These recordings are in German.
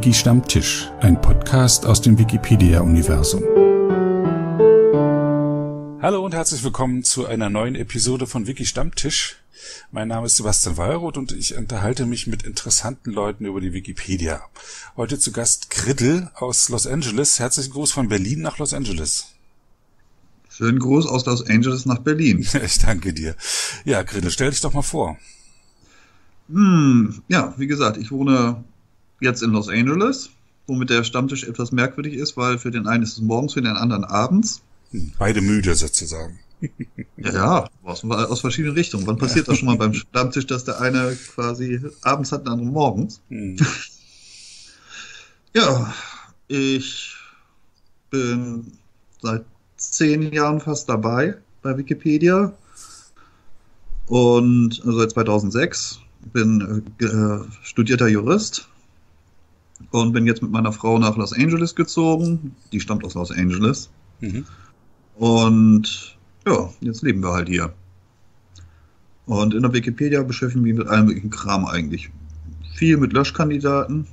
Wiki-Stammtisch, ein Podcast aus dem Wikipedia-Universum. Hallo und herzlich willkommen zu einer neuen Episode von Wiki-Stammtisch. Mein Name ist Sebastian Wallroth und ich unterhalte mich mit interessanten Leuten über die Wikipedia. Heute zu Gast Griddel aus Los Angeles. Herzlichen Gruß von Berlin nach Los Angeles. Schönen Gruß aus Los Angeles nach Berlin. Ich danke dir. Ja, Griddel, stell dich doch mal vor. Ja, wie gesagt, ich wohne jetzt in Los Angeles, womit der Stammtisch etwas merkwürdig ist, weil für den einen ist es morgens, für den anderen abends. Beide müde sozusagen. Ja, aus verschiedenen Richtungen. Wann passiert das schon mal beim Stammtisch, dass der eine quasi abends hat, der andere morgens? Ja, ich bin seit 10 Jahren fast dabei bei Wikipedia und also seit 2006 bin studierter Jurist und bin jetzt mit meiner Frau nach Los Angeles gezogen. Die stammt aus Los Angeles. Und ja, jetzt leben wir halt hier. Und in der Wikipedia beschäftigen wir mich mit allem möglichen Kram eigentlich. Viel mit Löschkandidaten.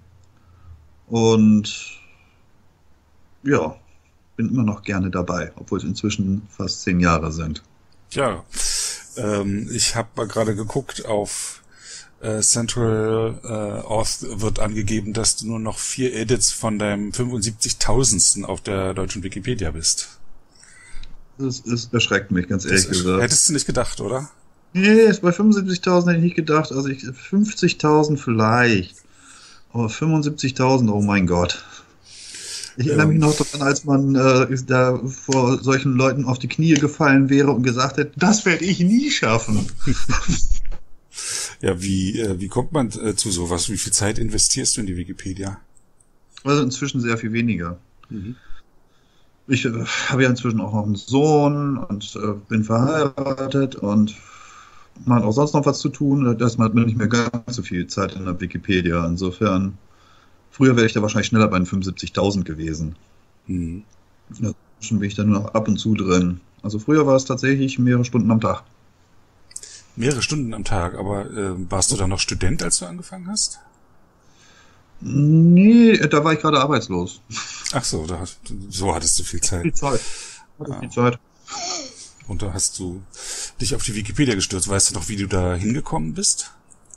Und ja, bin immer noch gerne dabei, obwohl es inzwischen fast 10 Jahre sind. Ja, ich habe gerade geguckt, auf Central Auth wird angegeben, dass du nur noch 4 Edits von deinem 75.000. auf der deutschen Wikipedia bist. Das erschreckt mich, ganz ehrlich gesagt. Hättest du nicht gedacht, oder? Nee, bei 75.000 hätte ich nicht gedacht. Also 50.000 vielleicht. Aber 75.000, oh mein Gott. Ich erinnere mich noch daran, als man da vor solchen Leuten auf die Knie gefallen wäre und gesagt hätte, das werde ich nie schaffen. Ja, wie kommt man zu sowas? Wie viel Zeit investierst du in die Wikipedia? Also inzwischen sehr viel weniger. Ich habe ja inzwischen auch noch einen Sohn und bin verheiratet und man hat auch sonst noch was zu tun. Da hat man nicht mehr ganz so viel Zeit in der Wikipedia. Insofern, früher wäre ich da wahrscheinlich schneller bei den 75.000 gewesen. Inzwischen bin ich da nur noch ab und zu drin. Also früher war es tatsächlich mehrere Stunden am Tag. Mehrere Stunden am Tag, aber warst du da noch Student, als du angefangen hast? Nee, da war ich gerade arbeitslos. Ach so, so hattest du viel Zeit. Die Zeit. Und da hast du dich auf die Wikipedia gestürzt. Weißt du noch, wie du da hingekommen bist?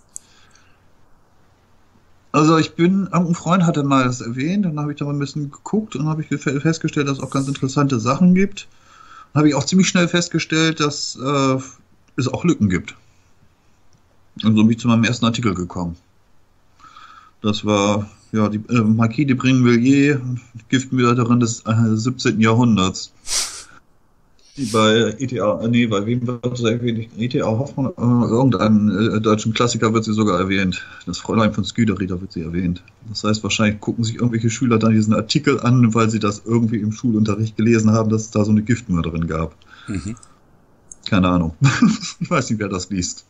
Also ein Freund hatte mal das erwähnt, dann habe ich da mal ein bisschen geguckt und habe ich festgestellt, dass es auch ganz interessante Sachen gibt. Dann habe ich auch ziemlich schnell festgestellt, dass es auch Lücken gibt. Und so bin ich zu meinem ersten Artikel gekommen. Das war ja die Marquis de Brinvilliers, Giftmörderin des 17. Jahrhunderts. Die bei bei wem wird sie erwähnt? E.T.A. Hoffmann, irgendeinem deutschen Klassiker wird sie sogar erwähnt. Das Fräulein von Scuderi, da wird sie erwähnt. Das heißt, wahrscheinlich gucken sich irgendwelche Schüler dann diesen Artikel an, weil sie das irgendwie im Schulunterricht gelesen haben, dass es da so eine Giftmörderin gab. Keine Ahnung. Ich weiß nicht, wer das liest.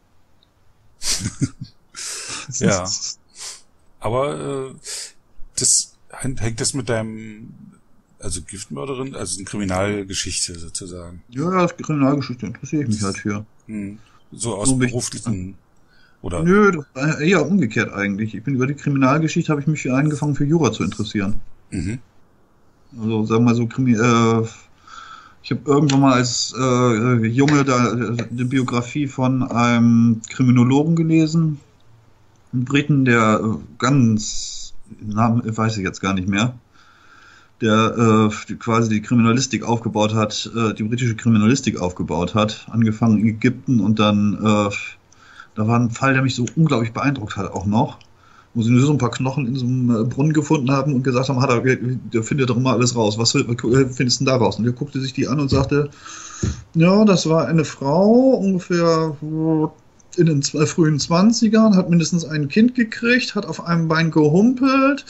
Ja. Aber hängt das mit deinem, also Giftmörderin, also eine Kriminalgeschichte sozusagen? Ja, Kriminalgeschichte interessiere ich mich halt für. So aus beruflichen, oder? Nö, eher umgekehrt eigentlich. Ich bin über die Kriminalgeschichte, habe ich mich angefangen für Jura zu interessieren. Also sagen wir mal so, ich habe irgendwann mal als Junge da eine Biografie von einem Kriminologen gelesen. Ein Briten, der Namen weiß ich jetzt gar nicht mehr, der quasi die Kriminalistik aufgebaut hat, die britische Kriminalistik aufgebaut hat, angefangen in Ägypten und dann, da war ein Fall, der mich so unglaublich beeindruckt hat auch noch, wo sie nur so ein paar Knochen in so einem Brunnen gefunden haben und gesagt haben, der findet doch immer alles raus, was findest du denn da raus? Und der guckte sich die an und sagte, ja, das war eine Frau, ungefähr in den frühen 20ern, hat mindestens ein Kind gekriegt, hat auf einem Bein gehumpelt.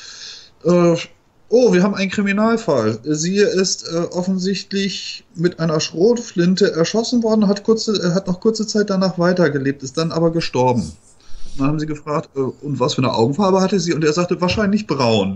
Wir haben einen Kriminalfall. Sie ist offensichtlich mit einer Schrotflinte erschossen worden, hat noch kurze Zeit danach weitergelebt, ist dann aber gestorben. Dann haben sie gefragt, und was für eine Augenfarbe hatte sie? Und er sagte, wahrscheinlich braun.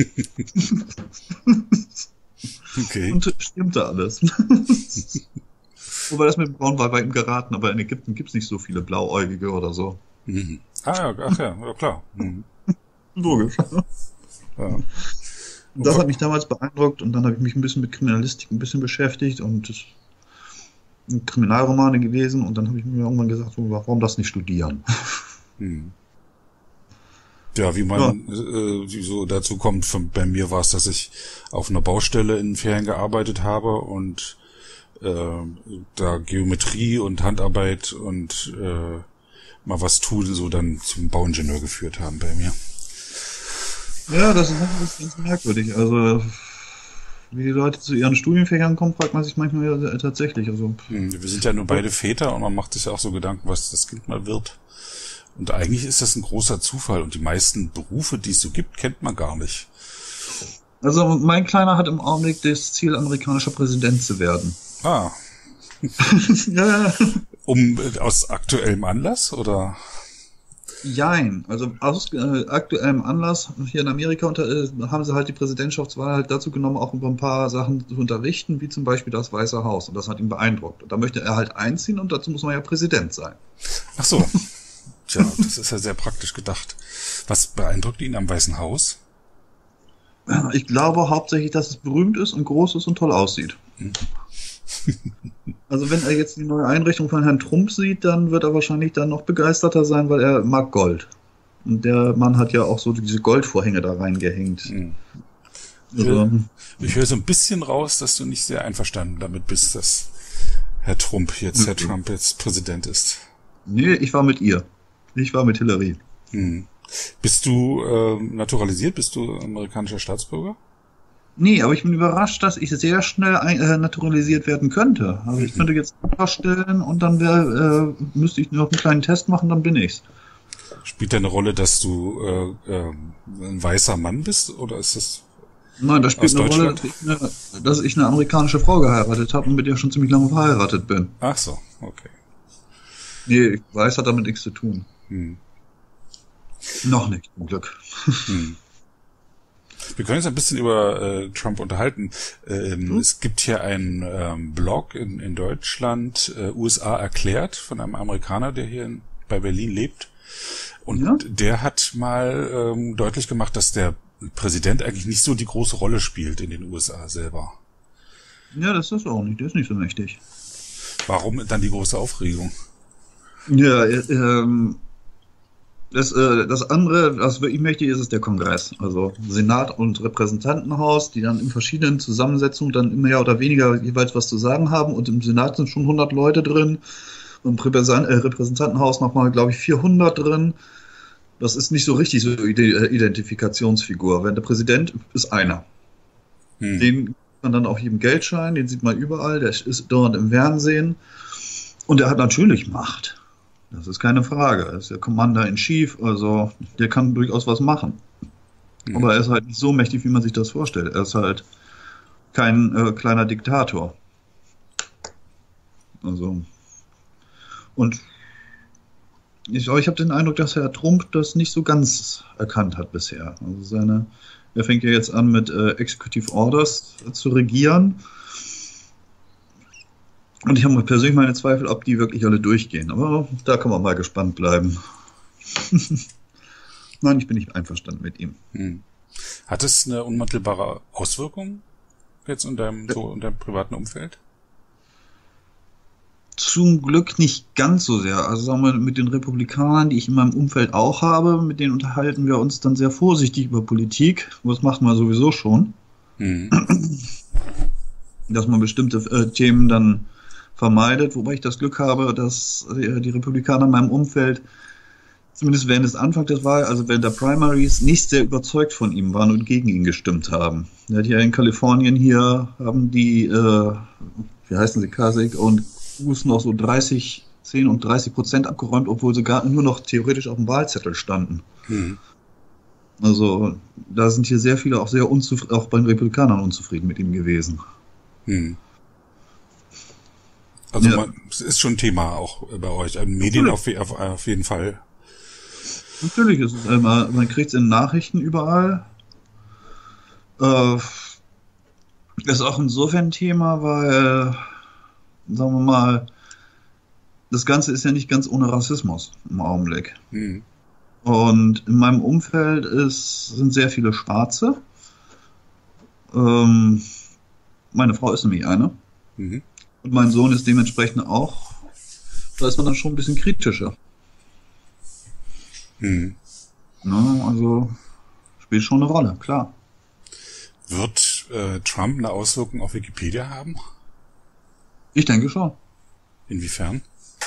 Okay. Und stimmte alles. Wobei das mit Braun war bei ihm geraten, aber in Ägypten gibt es nicht so viele Blauäugige oder so. Ach ja, klar. Logisch. Ja. Das hat mich damals beeindruckt und dann habe ich mich ein bisschen mit Kriminalistik ein bisschen beschäftigt und Kriminalromane gelesen und dann habe ich mir irgendwann gesagt, so, warum das nicht studieren? Ja, wie man so dazu kommt, bei mir war es, dass ich auf einer Baustelle in den Ferien gearbeitet habe und da Geometrie und Handarbeit und mal was tun, so dann zum Bauingenieur geführt haben bei mir. Ja, das ist ganz merkwürdig. Also, wie die Leute zu ihren Studienfächern kommen, fragt man sich manchmal ja tatsächlich. Also, wir sind ja nur beide Väter und man macht sich ja auch so Gedanken, was das Kind mal wird. Und eigentlich ist das ein großer Zufall und die meisten Berufe, die es so gibt, kennt man gar nicht. Also, mein Kleiner hat im Augenblick das Ziel, amerikanischer Präsident zu werden. Ah. Ja. Aus aktuellem Anlass, oder? Jein. Also aus aktuellem Anlass hier in Amerika haben sie halt die Präsidentschaftswahl halt dazu genommen, auch über ein paar Sachen zu unterrichten, wie zum Beispiel das Weiße Haus. Und das hat ihn beeindruckt. Und da möchte er halt einziehen und dazu muss man ja Präsident sein. Ach so. Tja, das ist ja sehr praktisch gedacht. Was beeindruckt ihn am Weißen Haus? Ich glaube hauptsächlich, dass es berühmt ist und groß ist und toll aussieht. Also wenn er jetzt die neue Einrichtung von Herrn Trump sieht, dann wird er wahrscheinlich dann noch begeisterter sein, weil er mag Gold. Und der Mann hat ja auch so diese Goldvorhänge da reingehängt. Also, ich höre so ein bisschen raus, dass du nicht sehr einverstanden damit bist, dass Herr Trump jetzt Präsident ist. Nee, ich war mit ihr. Ich war mit Hillary. Bist du naturalisiert? Bist du amerikanischer Staatsbürger? Nee, aber ich bin überrascht, dass ich sehr schnell naturalisiert werden könnte. Also ich könnte jetzt vorstellen und dann müsste ich noch einen kleinen Test machen, dann bin ich's. Spielt da eine Rolle, dass du ein weißer Mann bist, oder ist das? Nein, das spielt eine Rolle, dass ich eine amerikanische Frau geheiratet habe und mit der schon ziemlich lange verheiratet bin. Ach so, okay. Nee, weiß hat damit nichts zu tun. Noch nicht, zum Glück. Wir können uns ein bisschen über Trump unterhalten. Es gibt hier einen Blog in Deutschland, USA erklärt, von einem Amerikaner, der hier bei Berlin lebt. Und der hat mal deutlich gemacht, dass der Präsident eigentlich nicht so die große Rolle spielt in den USA selber. Ja, das ist auch nicht. Der ist nicht so mächtig. Warum dann die große Aufregung? Ja, das andere, was wirklich mächtig ist, ist der Kongress. Also Senat und Repräsentantenhaus, die dann in verschiedenen Zusammensetzungen dann immer mehr oder weniger jeweils was zu sagen haben. Und im Senat sind schon 100 Leute drin. Und im Repräsentantenhaus nochmal, glaube ich, 400 drin. Das ist nicht so richtig so Identifikationsfigur. Wenn der Präsident ist einer. Den gibt man dann auf jedem Geldschein, den sieht man überall, der ist dauernd im Fernsehen. Und der hat natürlich Macht. Das ist keine Frage. Er ist der Commander in Chief, also der kann durchaus was machen. Aber er ist halt nicht so mächtig, wie man sich das vorstellt. Er ist halt kein kleiner Diktator. Also. Und ich habe den Eindruck, dass Herr Trump das nicht so ganz erkannt hat bisher. Also er fängt ja jetzt an mit Executive Orders zu regieren. Und ich habe persönlich meine Zweifel, ob die wirklich alle durchgehen. Aber da kann man mal gespannt bleiben. Nein, ich bin nicht einverstanden mit ihm. Hat es eine unmittelbare Auswirkung jetzt in deinem privaten Umfeld? Zum Glück nicht ganz so sehr. Also sagen wir, mit den Republikanern, die ich in meinem Umfeld auch habe, mit denen unterhalten wir uns dann sehr vorsichtig über Politik. Das machen wir sowieso schon. Dass man bestimmte Themen dann vermeidet, wobei ich das Glück habe, dass die Republikaner in meinem Umfeld, zumindest während des Anfangs der Wahl, also während der Primaries, nicht sehr überzeugt von ihm waren und gegen ihn gestimmt haben. Er hat ja in Kalifornien haben die, wie heißen sie, Kasich und Cruz noch so 10 und 30% abgeräumt, obwohl sie gar nur noch theoretisch auf dem Wahlzettel standen. Also da sind hier sehr viele auch sehr auch bei den Republikanern unzufrieden mit ihm gewesen. Also es ist schon ein Thema auch bei euch, Medien auf jeden Fall. Natürlich ist es immer, man kriegt es in Nachrichten überall. Ist auch insofern ein Thema, weil, sagen wir mal, das Ganze ist ja nicht ganz ohne Rassismus im Augenblick. Und in meinem Umfeld sind sehr viele Schwarze. Meine Frau ist nämlich eine. Und mein Sohn ist dementsprechend auch. Da ist man dann schon ein bisschen kritischer. Na, also spielt schon eine Rolle, klar. Wird Trump eine Auswirkung auf Wikipedia haben? Ich denke schon. Inwiefern?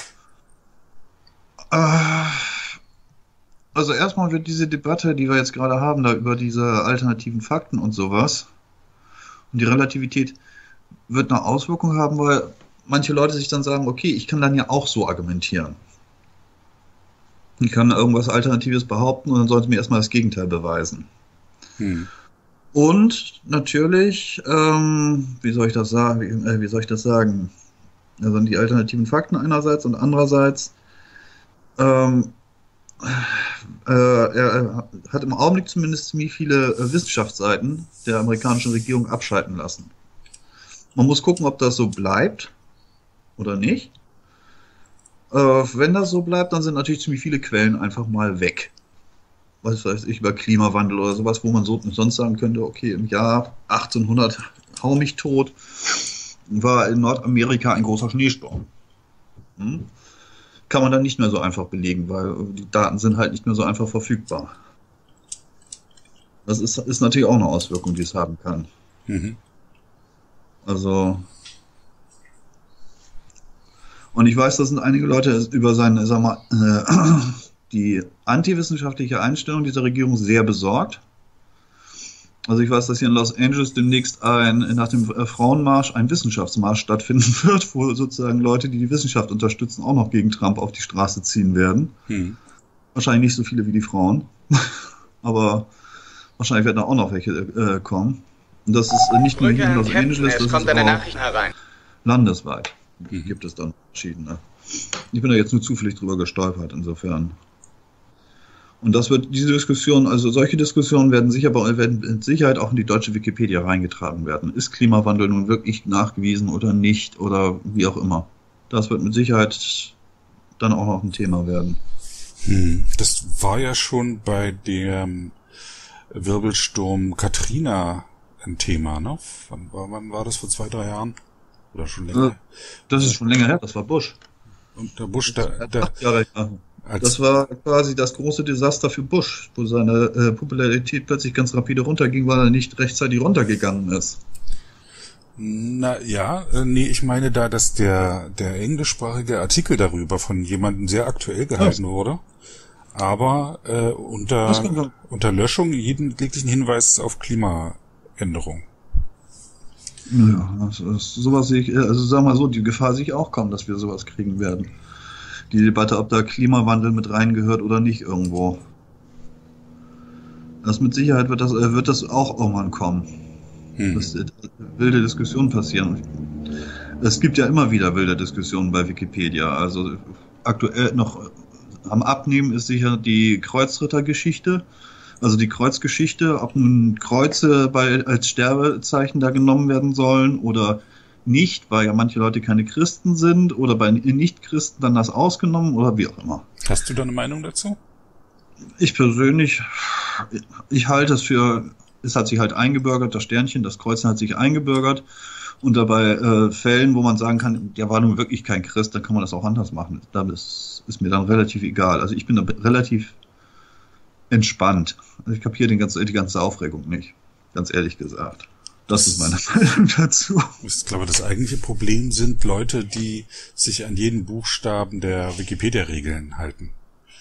Also erstmal wird diese Debatte, die wir jetzt gerade haben, da über diese alternativen Fakten und sowas und die Relativität wird eine Auswirkung haben, weil manche Leute sich dann sagen, okay, ich kann dann ja auch so argumentieren. Ich kann irgendwas Alternatives behaupten und dann sollte mir erstmal das Gegenteil beweisen. Und natürlich, wie soll ich das sagen? Also die alternativen Fakten einerseits und andererseits er hat im Augenblick zumindest ziemlich viele Wissenschaftsseiten der amerikanischen Regierung abschalten lassen. Man muss gucken, ob das so bleibt oder nicht. Wenn das so bleibt, dann sind natürlich ziemlich viele Quellen einfach mal weg. Was weiß ich, über Klimawandel oder sowas, wo man sonst sagen könnte, okay, im Jahr 1800, hau mich tot, war in Nordamerika ein großer Schneesturm. Kann man dann nicht mehr so einfach belegen, weil die Daten sind halt nicht mehr so einfach verfügbar. Das ist natürlich auch eine Auswirkung, die es haben kann. Also, und ich weiß, das sind einige Leute über die antiwissenschaftliche Einstellung dieser Regierung sehr besorgt. Also ich weiß, dass hier in Los Angeles demnächst nach dem Frauenmarsch ein Wissenschaftsmarsch stattfinden wird, wo sozusagen Leute, die die Wissenschaft unterstützen, auch noch gegen Trump auf die Straße ziehen werden. Wahrscheinlich nicht so viele wie die Frauen, aber wahrscheinlich werden da auch noch welche kommen. Und das ist nicht nur hier in Los Angeles, das ist auch landesweit. Gibt es dann verschiedene. Ich bin da jetzt nur zufällig drüber gestolpert, insofern. Und das wird diese Diskussion, also solche Diskussionen werden mit Sicherheit auch in die deutsche Wikipedia reingetragen werden. Ist Klimawandel nun wirklich nachgewiesen oder nicht oder wie auch immer? Das wird mit Sicherheit dann auch noch ein Thema werden. Das war ja schon bei dem Wirbelsturm Katrina ein Thema, ne? Wann war das, vor 2-3 Jahren? Oder schon länger? Das ist schon länger her, das war Bush. Und der Bush, das war quasi das große Desaster für Bush, wo seine Popularität plötzlich ganz rapide runterging, weil er nicht rechtzeitig runtergegangen ist. Ich meine da, dass der englischsprachige Artikel darüber von jemandem sehr aktuell gehalten wurde, aber unter Löschung jeden jeglichen Hinweis auf Klimaänderung. Ja, sowas sehe ich, also sagen wir mal so, die Gefahr sehe ich auch kaum, dass wir sowas kriegen werden. Die Debatte, ob da Klimawandel mit reingehört oder nicht irgendwo. Das mit Sicherheit wird das auch irgendwann kommen. Dass wilde Diskussionen passieren. Es gibt ja immer wieder wilde Diskussionen bei Wikipedia. Also aktuell noch am Abnehmen ist sicher die Kreuzrittergeschichte. Also die Kreuzgeschichte, ob nun Kreuze als Sterbezeichen da genommen werden sollen oder nicht, weil ja manche Leute keine Christen sind oder bei Nicht-Christen dann das ausgenommen oder wie auch immer. Hast du da eine Meinung dazu? Ich persönlich, ich halte es es hat sich halt eingebürgert, das Sternchen, das Kreuzen hat sich eingebürgert und dabei Fällen, wo man sagen kann, der war nun wirklich kein Christ, dann kann man das auch anders machen. Das ist mir dann relativ egal. Also ich bin da relativ entspannt. Also ich kapiere die ganze Aufregung nicht, ganz ehrlich gesagt. Das ist meine Meinung dazu. Ich glaube, das eigentliche Problem sind Leute, die sich an jeden Buchstaben der Wikipedia-Regeln halten.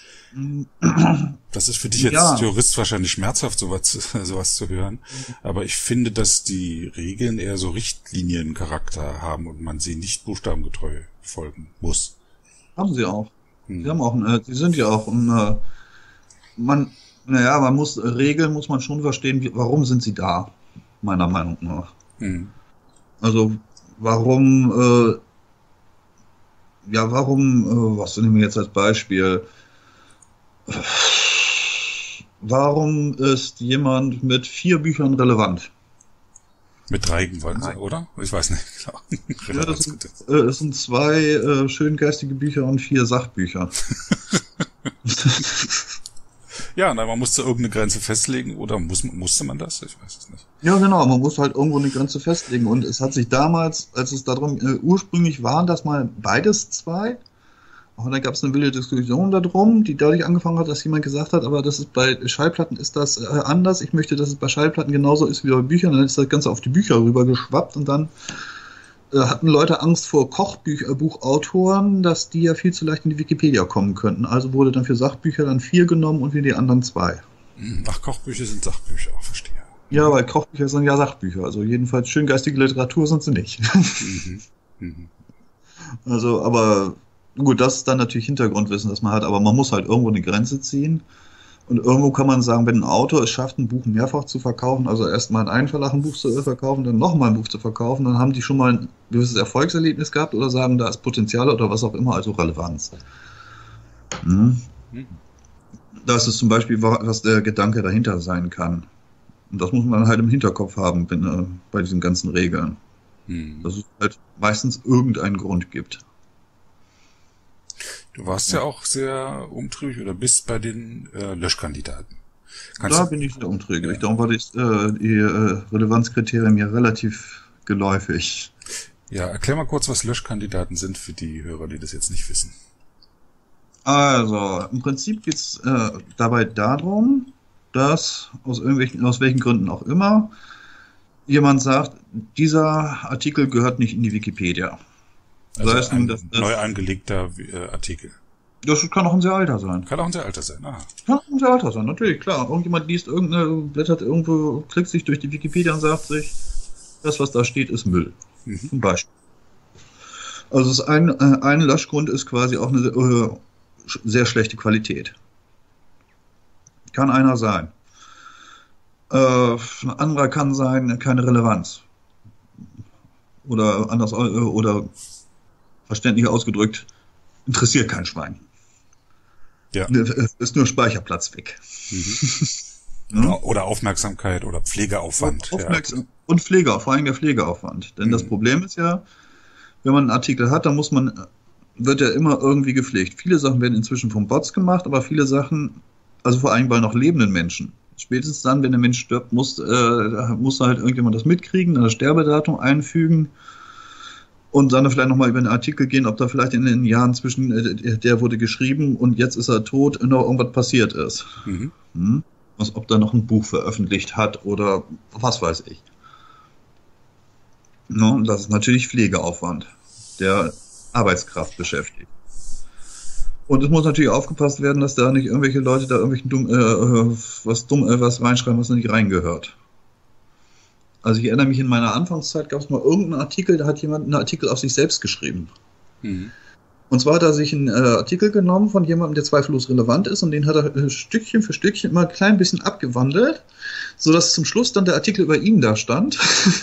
Das ist für dich als Jurist wahrscheinlich schmerzhaft, sowas zu hören. Aber ich finde, dass die Regeln eher so Richtliniencharakter haben und man sie nicht buchstabengetreu folgen muss. Haben sie auch. Sie haben auch, sie sind ja auch, Regeln muss man schon verstehen, warum sind sie da? Meiner Meinung nach. Also, warum, was nehmen wir jetzt als Beispiel? Warum ist jemand mit 4 Büchern relevant? Mit 3, oder? Ich weiß nicht. Ja, es sind 2 schöngeistige Bücher und 4 Sachbücher. Ja, na, man musste irgendeine Grenze festlegen oder musste man das? Ich weiß es nicht. Ja, genau, man muss halt irgendwo eine Grenze festlegen. Und es hat sich damals, als es darum ursprünglich waren, das mal beides 2. Und dann gab es eine wilde Diskussion darum, die dadurch angefangen hat, dass jemand gesagt hat, aber das ist bei Schallplatten ist das anders. Ich möchte, dass es bei Schallplatten genauso ist wie bei Büchern. Und dann ist das Ganze auf die Bücher rüber geschwappt und dann hatten Leute Angst vor Kochbuchautoren, dass die ja viel zu leicht in die Wikipedia kommen könnten. Also wurde dann für Sachbücher dann 4 genommen und für die anderen 2. Ach, Kochbücher sind Sachbücher, verstehe. Ja, weil Kochbücher sind ja Sachbücher. Also jedenfalls schön geistige Literatur sind sie nicht. Also, aber gut, das ist dann natürlich Hintergrundwissen, das man hat, aber man muss halt irgendwo eine Grenze ziehen. Und irgendwo kann man sagen, wenn ein Autor es schafft, ein Buch mehrfach zu verkaufen, also erstmal in einem Verlag ein Buch zu verkaufen, dann nochmal ein Buch zu verkaufen, dann haben die schon mal ein gewisses Erfolgserlebnis gehabt oder sagen, da ist Potenzial oder was auch immer, also Relevanz. Das ist zum Beispiel, was der Gedanke dahinter sein kann. Und das muss man halt im Hinterkopf haben bei diesen ganzen Regeln. Dass es halt meistens irgendeinen Grund gibt. Du warst ja auch sehr umtriebig oder bist bei den Löschkandidaten. Da bin ich sehr umtriebig. Darum war die Relevanzkriterien mir relativ geläufig. Ja, erklär mal kurz, was Löschkandidaten sind für die Hörer, die das jetzt nicht wissen. Also, im Prinzip geht es dabei darum, dass aus welchen Gründen auch immer jemand sagt, dieser Artikel gehört nicht in die Wikipedia. Also das heißt, ein neu angelegter Artikel. Das kann auch ein sehr alter sein. Kann auch ein sehr alter sein, aha. Kann auch ein sehr alter sein, natürlich, klar. Irgendjemand blättert irgendwo, klickt sich durch die Wikipedia und sagt sich, das, was da steht, ist Müll. Zum Beispiel. Also ein Löschgrund ist quasi auch eine sehr schlechte Qualität. Kann einer sein. Ein anderer kann sein, keine Relevanz. Oder anders, oder verständlich ausgedrückt, interessiert kein Schwein. Ja. Ist nur Speicherplatz weg. Oder Aufmerksamkeit oder Pflegeaufwand. Und vor allem der Pflegeaufwand. Denn das Problem ist ja, wenn man einen Artikel hat, dann wird er immer irgendwie gepflegt. Viele Sachen werden inzwischen von Bots gemacht, aber viele Sachen, also vor allem bei noch lebenden Menschen. Spätestens dann, wenn der Mensch stirbt, muss halt irgendjemand das mitkriegen, dann das Sterbedatum einfügen und dann vielleicht nochmal über den Artikel gehen, ob da vielleicht in den Jahren zwischen, der wurde geschrieben und jetzt ist er tot, noch irgendwas passiert ist. Ob da noch ein Buch veröffentlicht hat oder was weiß ich. No, das ist natürlich Pflegeaufwand, der Arbeitskraft beschäftigt. Und es muss natürlich aufgepasst werden, dass da nicht irgendwelche Leute da was reinschreiben, was da nicht reingehört. Also ich erinnere mich, in meiner Anfangszeit gab es mal irgendeinen Artikel, da hat jemand einen Artikel auf sich selbst geschrieben. Und zwar hat er sich einen Artikel genommen von jemandem, der zweifellos relevant ist, und den hat er Stückchen für Stückchen immer ein klein bisschen abgewandelt, sodass zum Schluss dann der Artikel über ihn da stand.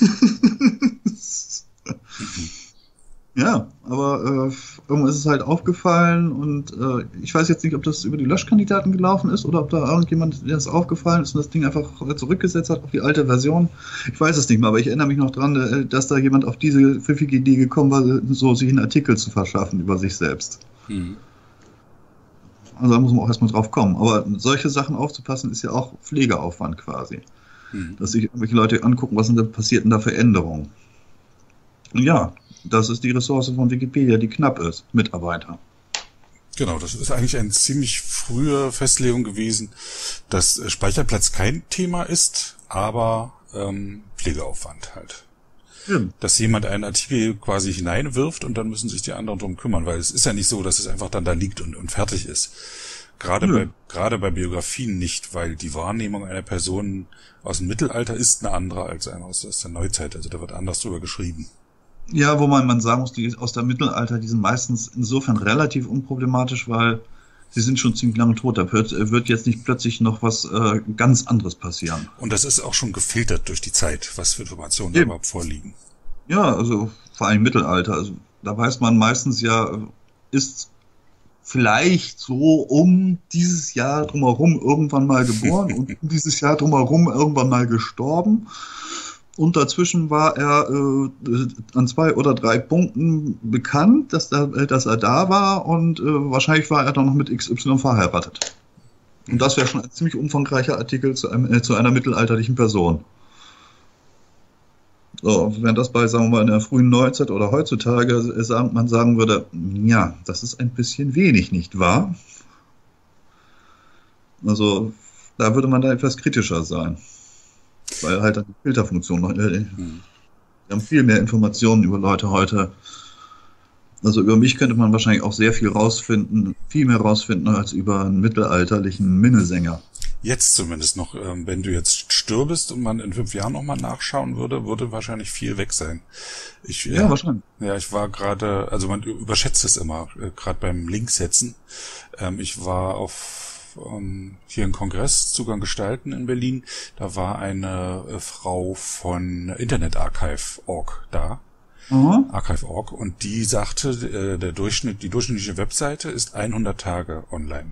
Ja, aber irgendwann ist es halt aufgefallen und ich weiß jetzt nicht, ob das über die Löschkandidaten gelaufen ist oder ob da irgendjemand, der es aufgefallen ist und das Ding einfach zurückgesetzt hat auf die alte Version. Ich weiß es nicht mehr, aber ich erinnere mich noch dran, dass da jemand auf diese pfiffige Idee gekommen war, so sich einen Artikel zu verschaffen über sich selbst. Also da muss man auch erstmal drauf kommen. Aber solche Sachen aufzupassen, ist ja auch Pflegeaufwand quasi. Dass sich irgendwelche Leute angucken, was denn da passiert in der Veränderung. Und ja, das ist die Ressource von Wikipedia, die knapp ist. Mitarbeiter. Genau, das ist eigentlich eine ziemlich frühe Festlegung gewesen, dass Speicherplatz kein Thema ist, aber Pflegeaufwand halt. Dass jemand einen Artikel quasi hineinwirft und dann müssen sich die anderen drum kümmern, weil es ist ja nicht so, dass es einfach dann da liegt und fertig ist. Gerade bei Biografien nicht, weil die Wahrnehmung einer Person aus dem Mittelalter ist eine andere als eine aus der Neuzeit. Also da wird anders drüber geschrieben. Ja, wo man sagen muss, die aus dem Mittelalter, die sind meistens insofern relativ unproblematisch, weil sie sind schon ziemlich lange tot. Da wird jetzt nicht plötzlich noch was ganz anderes passieren. Und das ist auch schon gefiltert durch die Zeit, was für Informationen da überhaupt vorliegen. Ja, also vor allem Mittelalter. Also da weiß man meistens ja, ist vielleicht so um dieses Jahr drumherum irgendwann mal geboren und um dieses Jahr drumherum irgendwann mal gestorben. Und dazwischen war er an 2 oder 3 Punkten bekannt, dass er da war und wahrscheinlich war er dann noch mit XY verheiratet. Und das wäre schon ein ziemlich umfangreicher Artikel zu einer mittelalterlichen Person. So, wenn das bei, sagen wir mal, in der frühen Neuzeit oder heutzutage man sagen würde, ja, das ist ein bisschen wenig, nicht wahr? Also, da würde man da etwas kritischer sein. Weil halt dann die Filterfunktion noch, wir haben viel mehr Informationen über Leute heute. Also über mich könnte man wahrscheinlich auch sehr viel rausfinden, viel mehr rausfinden als über einen mittelalterlichen Minnesänger. Jetzt zumindest noch, wenn du jetzt stirbst und man in 5 Jahren nochmal nachschauen würde wahrscheinlich viel weg sein. Ja, wahrscheinlich. Ja, ich war gerade, also man überschätzt es immer, gerade beim Linksetzen. Ich war hier im Kongress Zugang gestalten in Berlin. Da war eine Frau von Internetarchive.org da. Archive.org, und die sagte, die durchschnittliche Webseite ist 100 Tage online.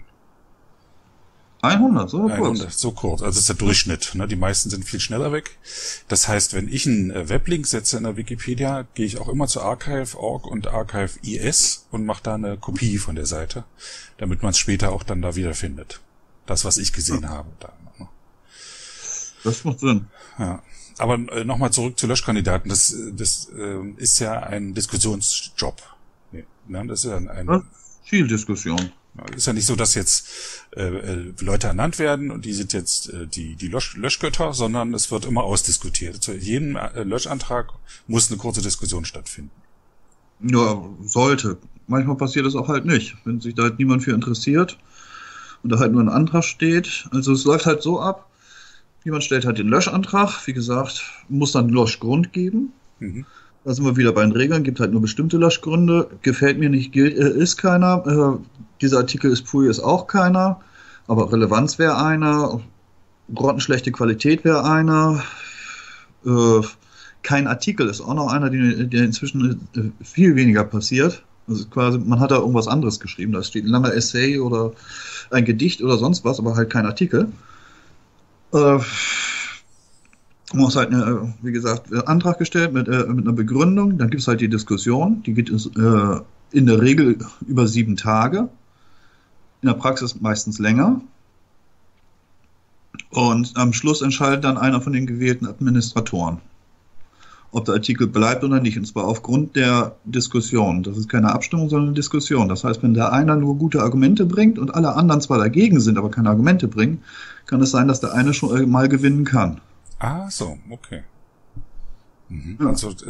100, so kurz? 100, so kurz, also ist der Durchschnitt. Ne? Die meisten sind viel schneller weg. Das heißt, wenn ich einen Weblink setze in der Wikipedia, gehe ich auch immer zu Archive.org und Archive.is und mache da eine Kopie von der Seite, damit man es später auch dann da wiederfindet. Das, was ich gesehen habe. Da, ne? Das macht Sinn. Ja. Aber nochmal zurück zu Löschkandidaten. Das ist ja ein Diskussionsjob. Ne? Das ist ja ein viel Diskussion. Ist ja nicht so, dass jetzt Leute ernannt werden und die sind jetzt die Löschgötter, sondern es wird immer ausdiskutiert. Zu jedem Löschantrag muss eine kurze Diskussion stattfinden. Ja, sollte. Manchmal passiert das auch halt nicht, wenn sich da halt niemand für interessiert und da halt nur ein Antrag steht. Also es läuft halt so ab, jemand stellt halt den Löschantrag, wie gesagt, muss dann einen Löschgrund geben. Da sind wir wieder bei den Regeln, gibt halt nur bestimmte Löschgründe. Gefällt mir nicht, ist keiner. Dieser Artikel ist pfui, ist auch keiner. Aber Relevanz wäre einer. Grottenschlechte Qualität wäre einer. Kein Artikel ist auch noch einer, der inzwischen viel weniger passiert. Also quasi, man hat da irgendwas anderes geschrieben. Da steht ein langer Essay oder ein Gedicht oder sonst was, aber halt kein Artikel. Man muss halt, wie gesagt, Antrag gestellt mit einer Begründung, dann gibt es halt die Diskussion, die geht in der Regel über 7 Tage, in der Praxis meistens länger, und am Schluss entscheidet dann einer von den gewählten Administratoren, ob der Artikel bleibt oder nicht, und zwar aufgrund der Diskussion. Das ist keine Abstimmung, sondern eine Diskussion. Das heißt, wenn der einer nur gute Argumente bringt und alle anderen zwar dagegen sind, aber keine Argumente bringen, kann es sein, dass der eine schon mal gewinnen kann. Ah, so, okay. Ja.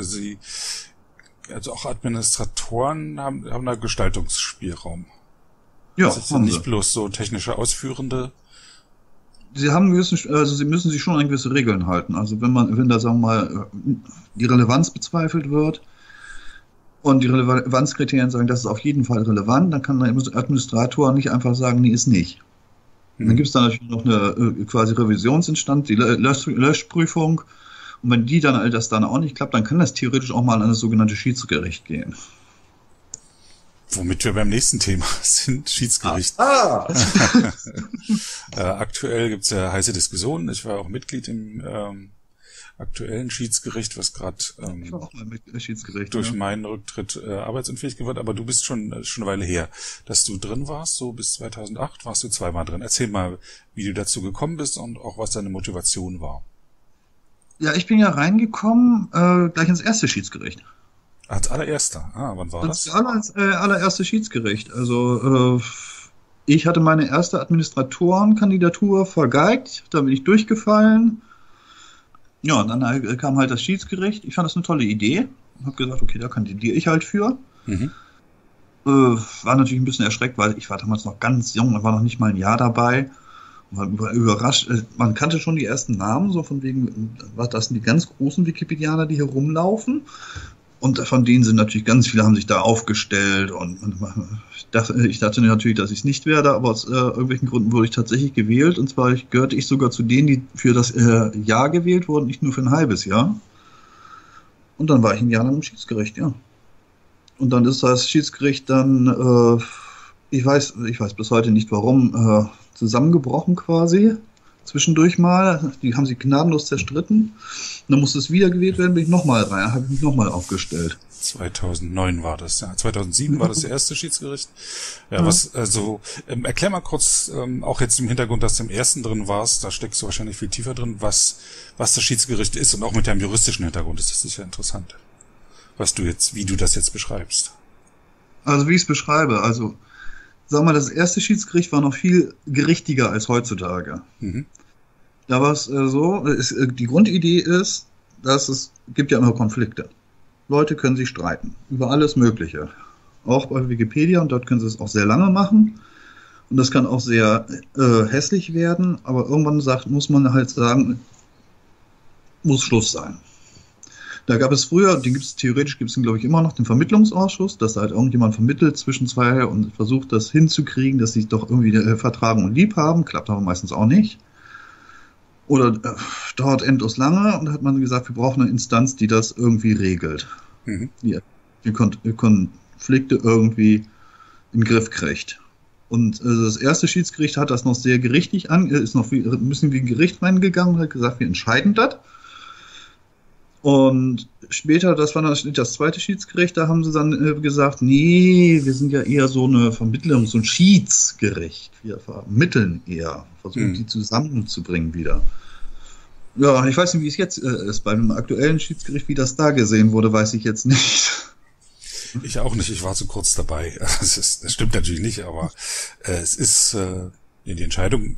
Also auch Administratoren haben da Gestaltungsspielraum. Ja, das sind nicht bloß so technische Ausführende. Sie müssen sich schon an gewisse Regeln halten. Also wenn da, sagen wir mal, die Relevanz bezweifelt wird und die Relevanzkriterien sagen, das ist auf jeden Fall relevant, dann kann der Administrator nicht einfach sagen, nee, ist nicht. Dann gibt es dann natürlich noch eine quasi Revisionsinstanz, die Löschprüfung. Und wenn die dann all das dann auch nicht klappt, dann kann das theoretisch auch mal an das sogenannte Schiedsgericht gehen. Womit wir beim nächsten Thema sind, Schiedsgericht. Aktuell gibt's ja heiße Diskussionen. Ich war auch Mitglied im aktuellen Schiedsgericht, was gerade durch meinen Rücktritt arbeitsunfähig geworden, aber du bist schon eine Weile her, dass du drin warst, so bis 2008 warst du 2-mal drin. Erzähl mal, wie du dazu gekommen bist und auch was deine Motivation war. Ja, ich bin ja reingekommen gleich ins erste Schiedsgericht. Als allererster? Wann war das? Als allererste Schiedsgericht. Also ich hatte meine erste Administratorenkandidatur vergeigt, da bin ich durchgefallen. Ja, und dann kam halt das Schiedsgericht. Ich fand das eine tolle Idee. Hab gesagt, okay, da kandidiere ich halt für. War natürlich ein bisschen erschreckt, weil ich war damals noch ganz jung, war noch nicht mal ein Jahr dabei. War überrascht. Man kannte schon die ersten Namen, so von wegen, das sind die ganz großen Wikipedianer, die hier rumlaufen. Und von denen sind natürlich ganz viele, haben sich da aufgestellt. Und ich dachte natürlich, dass ich es nicht werde, aber aus irgendwelchen Gründen wurde ich tatsächlich gewählt. Und zwar gehörte ich sogar zu denen, die für das Jahr gewählt wurden, nicht nur für ein halbes Jahr. Und dann war ich ein Jahr lang im Schiedsgericht, ja. Und dann ist das Schiedsgericht dann, ich weiß bis heute nicht warum, zusammengebrochen quasi. zwischendurch mal. Die haben sie gnadenlos zerstritten. Dann musste es wieder gewählt werden, bin ich nochmal rein, habe ich mich nochmal aufgestellt. 2009 war das, ja. 2007 war das der erste Schiedsgericht. Ja, erklär mal kurz, auch jetzt im Hintergrund, dass du im ersten drin warst, da steckst du wahrscheinlich viel tiefer drin, was das Schiedsgericht ist und auch mit deinem juristischen Hintergrund ist das sicher interessant. Wie du das jetzt beschreibst. Also wie ich es beschreibe, sag mal, das erste Schiedsgericht war noch viel gerichtiger als heutzutage. Mhm. Da war es die Grundidee ist, dass es gibt ja immer Konflikte. Leute können sich streiten über alles Mögliche. Auch bei Wikipedia, und dort können sie es auch sehr lange machen. Und das kann auch sehr hässlich werden, aber irgendwann muss man halt sagen, muss Schluss sein. Da gab es früher, theoretisch gibt es den, glaube ich, immer noch, den Vermittlungsausschuss, dass da halt irgendjemand vermittelt zwischen zwei und versucht, das hinzukriegen, dass sie sich doch irgendwie vertragen und lieb haben. Klappt aber meistens auch nicht. Oder dauert endlos lange, und da hat man gesagt, wir brauchen eine Instanz, die das irgendwie regelt. Mhm. Die Konflikte irgendwie in den Griff kriegt. Und das erste Schiedsgericht hat das noch sehr gerichtlich ist noch ein bisschen wie ein Gericht reingegangen und hat gesagt, wir entscheiden das. Und später, das war dann das zweite Schiedsgericht, da haben sie dann gesagt, nee, wir sind ja eher so eine Vermittlung, so ein Schiedsgericht. Wir vermitteln eher, versuchen die zusammenzubringen wieder. Ja, ich weiß nicht, wie es jetzt ist. Beim aktuellen Schiedsgericht, wie das da gesehen wurde, weiß ich jetzt nicht. Ich auch nicht, ich war zu kurz dabei. Das stimmt natürlich nicht, aber es ist die Entscheidung...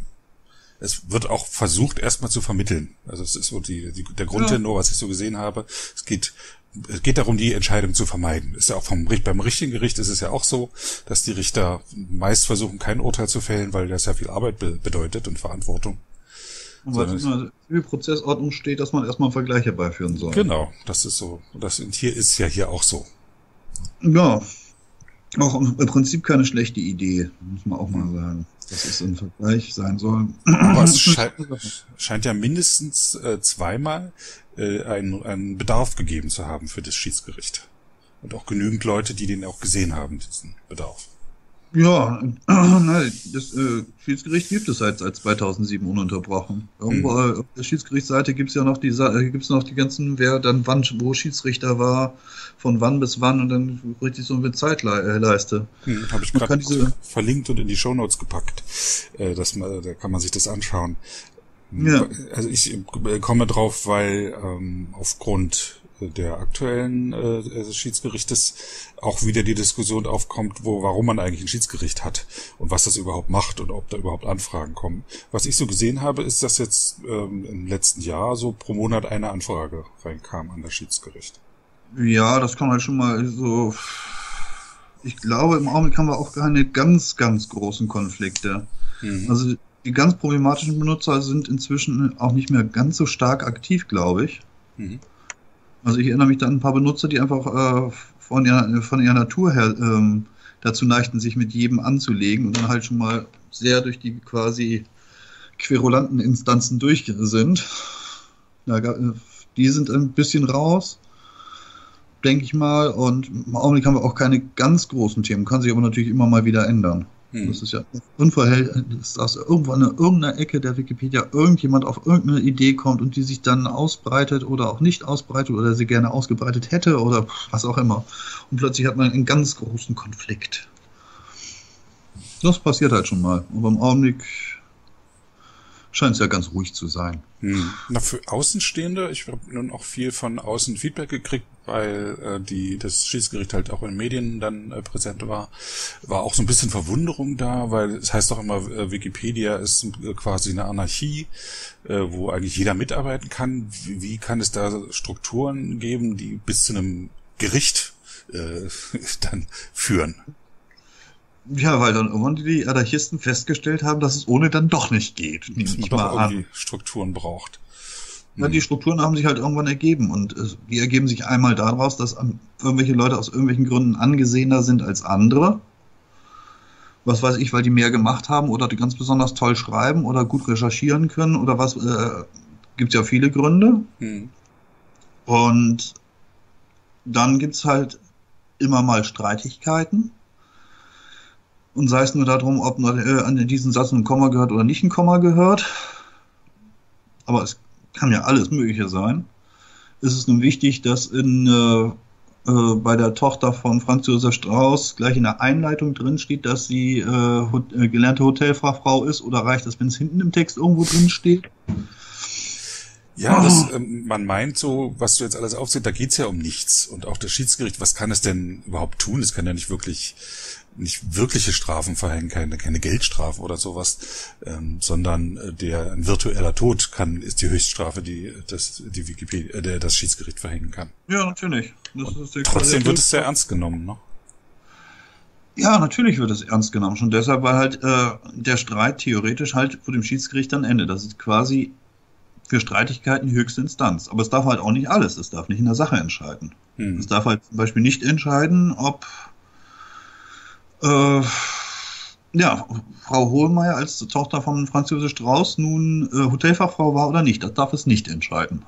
Es wird auch versucht, erstmal zu vermitteln. Also es ist so der Grundtenor, was ich so gesehen habe. Es geht darum, die Entscheidung zu vermeiden. Ist ja auch beim richtigen Gericht ist es ja auch so, dass die Richter meist versuchen, kein Urteil zu fällen, weil das ja viel Arbeit bedeutet und Verantwortung. Und weil es in der Prozessordnung steht, dass man erstmal einen Vergleich herbeiführen soll. Genau, das ist so. Und hier ist ja hier auch so. Ja, auch im Prinzip keine schlechte Idee, muss man auch mal sagen, dass es ein Vergleich sein soll. Aber es scheint ja mindestens zweimal einen Bedarf gegeben zu haben für das Schiedsgericht. Und auch genügend Leute, die den auch gesehen haben, diesen Bedarf. Ja, das Schiedsgericht gibt es seit 2007 ununterbrochen. Irgendwo auf der Schiedsgerichtsseite gibt's ja noch die ganzen, wer dann wo Schiedsrichter war, von wann bis wann, und dann richtig so eine Zeitleiste. Habe ich gerade verlinkt und in die Shownotes gepackt. Da kann man sich das anschauen. Ja. Also ich komme drauf, weil aufgrund der aktuellen Schiedsgerichtes auch wieder die Diskussion aufkommt, warum man eigentlich ein Schiedsgericht hat und was das überhaupt macht und ob da überhaupt Anfragen kommen. Was ich so gesehen habe, ist, dass jetzt im letzten Jahr so pro Monat eine Anfrage reinkam an das Schiedsgericht. Ja, das kann halt schon mal so... Ich glaube, im Augenblick haben wir auch keine ganz, ganz großen Konflikte. Also die ganz problematischen Benutzer sind inzwischen auch nicht mehr ganz so stark aktiv, glaube ich. Also ich erinnere mich da an ein paar Benutzer, die einfach von ihrer Natur her dazu neigten, sich mit jedem anzulegen und dann halt schon mal sehr durch die quasi querulanten Instanzen durch sind. Die sind ein bisschen raus, denke ich mal, und im Augenblick haben wir auch keine ganz großen Themen, kann sich aber natürlich immer mal wieder ändern. Das ist ja unverhältnismäßig, dass irgendwo an irgendeiner Ecke der Wikipedia irgendjemand auf irgendeine Idee kommt und die sich dann ausbreitet oder auch nicht ausbreitet oder sie gerne ausgebreitet hätte oder was auch immer. Und plötzlich hat man einen ganz großen Konflikt. Das passiert halt schon mal. Aber im Augenblick scheint es ja ganz ruhig zu sein. Na, für Außenstehende, ich habe nun auch viel von außen Feedback gekriegt, weil das Schiedsgericht halt auch in den Medien dann präsent war auch so ein bisschen Verwunderung da, weil es heißt doch immer, Wikipedia ist quasi eine Anarchie, wo eigentlich jeder mitarbeiten kann. Wie kann es da Strukturen geben, die bis zu einem Gericht dann führen? Ja, weil dann irgendwann die Anarchisten festgestellt haben, dass es ohne dann doch nicht geht. Dass man doch irgendwie Strukturen braucht. Ja, die Strukturen haben sich halt irgendwann ergeben und die ergeben sich einmal daraus, dass irgendwelche Leute aus irgendwelchen Gründen angesehener sind als andere. Was weiß ich, weil die mehr gemacht haben oder die ganz besonders toll schreiben oder gut recherchieren können oder was. Gibt's ja viele Gründe. Und dann gibt's halt immer mal Streitigkeiten. Und sei es nur darum, ob an diesen Satz ein Komma gehört oder nicht ein Komma gehört. Aber es kann ja alles Mögliche sein. Ist es nun wichtig, dass bei der Tochter von Franz Josef Strauß gleich in der Einleitung drin steht, dass sie gelernte Hotelfachfrau ist, oder reicht das, wenn es hinten im Text irgendwo drin steht? Ja, man meint so, was du jetzt alles aufzählst, da geht's ja um nichts. Und auch das Schiedsgericht, was kann es denn überhaupt tun? Es kann ja nicht wirkliche Strafen verhängen, keine Geldstrafe oder sowas, sondern ein virtueller Tod ist die Höchststrafe, die das Schiedsgericht verhängen kann. Ja, natürlich. Trotzdem wird es sehr ernst genommen, ne? Ja, natürlich wird es ernst genommen. Schon deshalb, weil halt der Streit theoretisch halt vor dem Schiedsgericht dann endet. Das ist quasi für Streitigkeiten die höchste Instanz. Aber es darf halt auch nicht alles. Es darf nicht in der Sache entscheiden. Es darf halt zum Beispiel nicht entscheiden, ob Frau Hohlmeier als Tochter von Franz Josef Strauß nun Hotelfachfrau war oder nicht. Das darf es nicht entscheiden.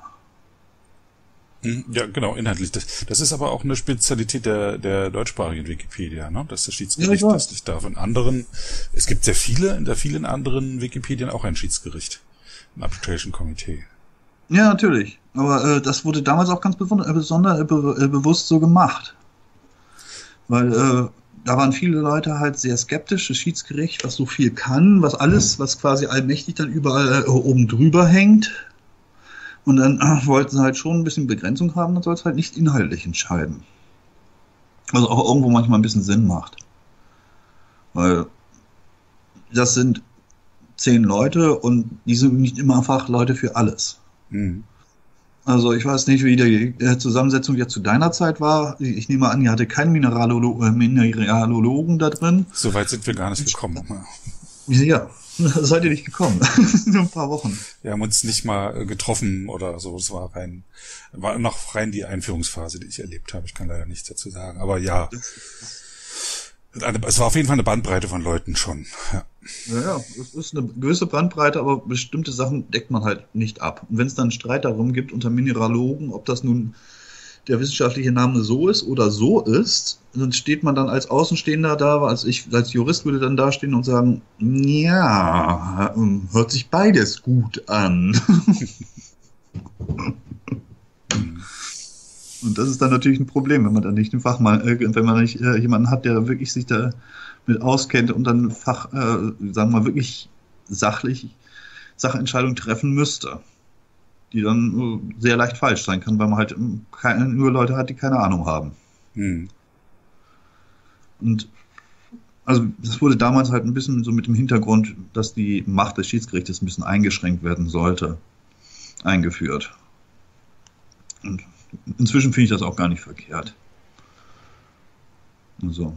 Ja, genau, inhaltlich. Das ist aber auch eine Spezialität der deutschsprachigen Wikipedia, ne? Dass das Schiedsgericht das nicht darf. Es gibt sehr viele, in vielen anderen Wikipedien auch ein Schiedsgericht. Ein Arbitration Committee. Ja, natürlich. Aber das wurde damals auch ganz bewusst so gemacht. Weil da waren viele Leute halt sehr skeptisch, das Schiedsgericht, was so viel kann, was quasi allmächtig dann überall oben drüber hängt. Und dann wollten sie halt schon ein bisschen Begrenzung haben, dann soll es halt nicht inhaltlich entscheiden. Was auch irgendwo manchmal ein bisschen Sinn macht. Weil das sind 10 Leute und die sind nicht immer Fachleute für alles. Mhm. Also ich weiß nicht, wie die Zusammensetzung jetzt zu deiner Zeit war. Ich nehme an, ihr hatte keinen Mineralogen da drin. So weit sind wir gar nicht gekommen. Ja, seid ihr nicht gekommen. Nur ein paar Wochen. Wir haben uns nicht mal getroffen oder so. Es war noch rein die Einführungsphase, die ich erlebt habe. Ich kann leider nichts dazu sagen. Aber ja, es war auf jeden Fall eine Bandbreite von Leuten schon. Ja, es ist eine gewisse Bandbreite, aber bestimmte Sachen deckt man halt nicht ab. Und wenn es dann Streit darum gibt unter Mineralogen, ob das nun der wissenschaftliche Name so ist oder so ist, dann steht man dann als Außenstehender da, also ich als Jurist würde dann dastehen und sagen, ja, hört sich beides gut an. Und das ist dann natürlich ein Problem, wenn man dann nicht wenn man nicht jemanden hat, der wirklich sich da mit auskennt und dann sagen wir mal wirklich sachlich Sachentscheidungen treffen müsste, die dann sehr leicht falsch sein kann, weil man halt nur Leute hat, die keine Ahnung haben. Und also das wurde damals halt ein bisschen so mit dem Hintergrund, dass die Macht des Schiedsgerichtes ein bisschen eingeschränkt werden sollte, eingeführt. Und inzwischen finde ich das auch gar nicht verkehrt. So.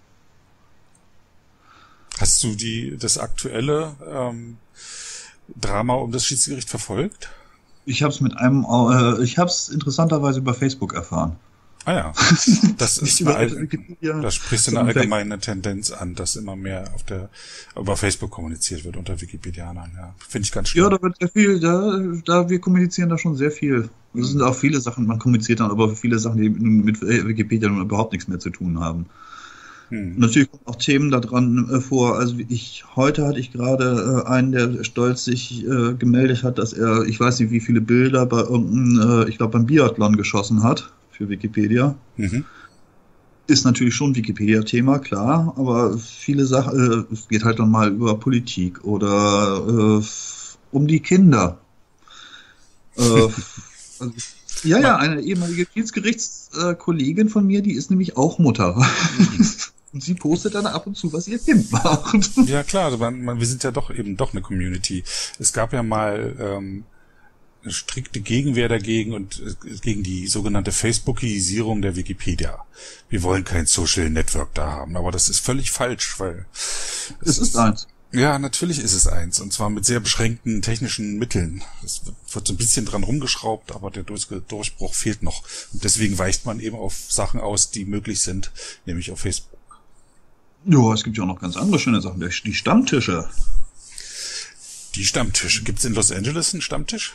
Hast du das aktuelle Drama um das Schiedsgericht verfolgt? Ich habe es interessanterweise über Facebook erfahren. Ah ja, das ist da sprichst du eine allgemeine Tendenz an, dass immer mehr über Facebook kommuniziert wird unter Wikipedianern. Ja, finde ich ganz schön. Ja, da wird sehr viel, wir kommunizieren da schon sehr viel. Es sind auch viele Sachen, man kommuniziert dann aber viele Sachen, die mit Wikipedia überhaupt nichts mehr zu tun haben. Natürlich kommen auch Themen da dran vor. Also heute hatte ich gerade einen, der stolz sich gemeldet hat, dass er, ich weiß nicht wie viele Bilder bei ich glaube beim Biathlon geschossen hat für Wikipedia. Ist natürlich schon Wikipedia-Thema, klar, aber viele Sachen, es geht halt dann mal über Politik oder um die Kinder. Eine ehemalige Schiedsgerichtskollegin von mir, die ist nämlich auch Mutter. Und sie postet dann ab und zu, was ihr Kind macht. Ja klar, also wir sind ja doch eine Community. Es gab ja mal eine strikte Gegenwehr dagegen und gegen die sogenannte Facebookisierung der Wikipedia. Wir wollen kein Social Network da haben, aber das ist völlig falsch, weil es ist eins. Ja, natürlich ist es eins, und zwar mit sehr beschränkten technischen Mitteln. Es wird so ein bisschen dran rumgeschraubt, aber der Durchbruch fehlt noch. Und deswegen weicht man eben auf Sachen aus, die möglich sind, nämlich auf Facebook. Ja, es gibt ja auch noch ganz andere schöne Sachen, die Stammtische. Die Stammtische. Gibt es in Los Angeles einen Stammtisch?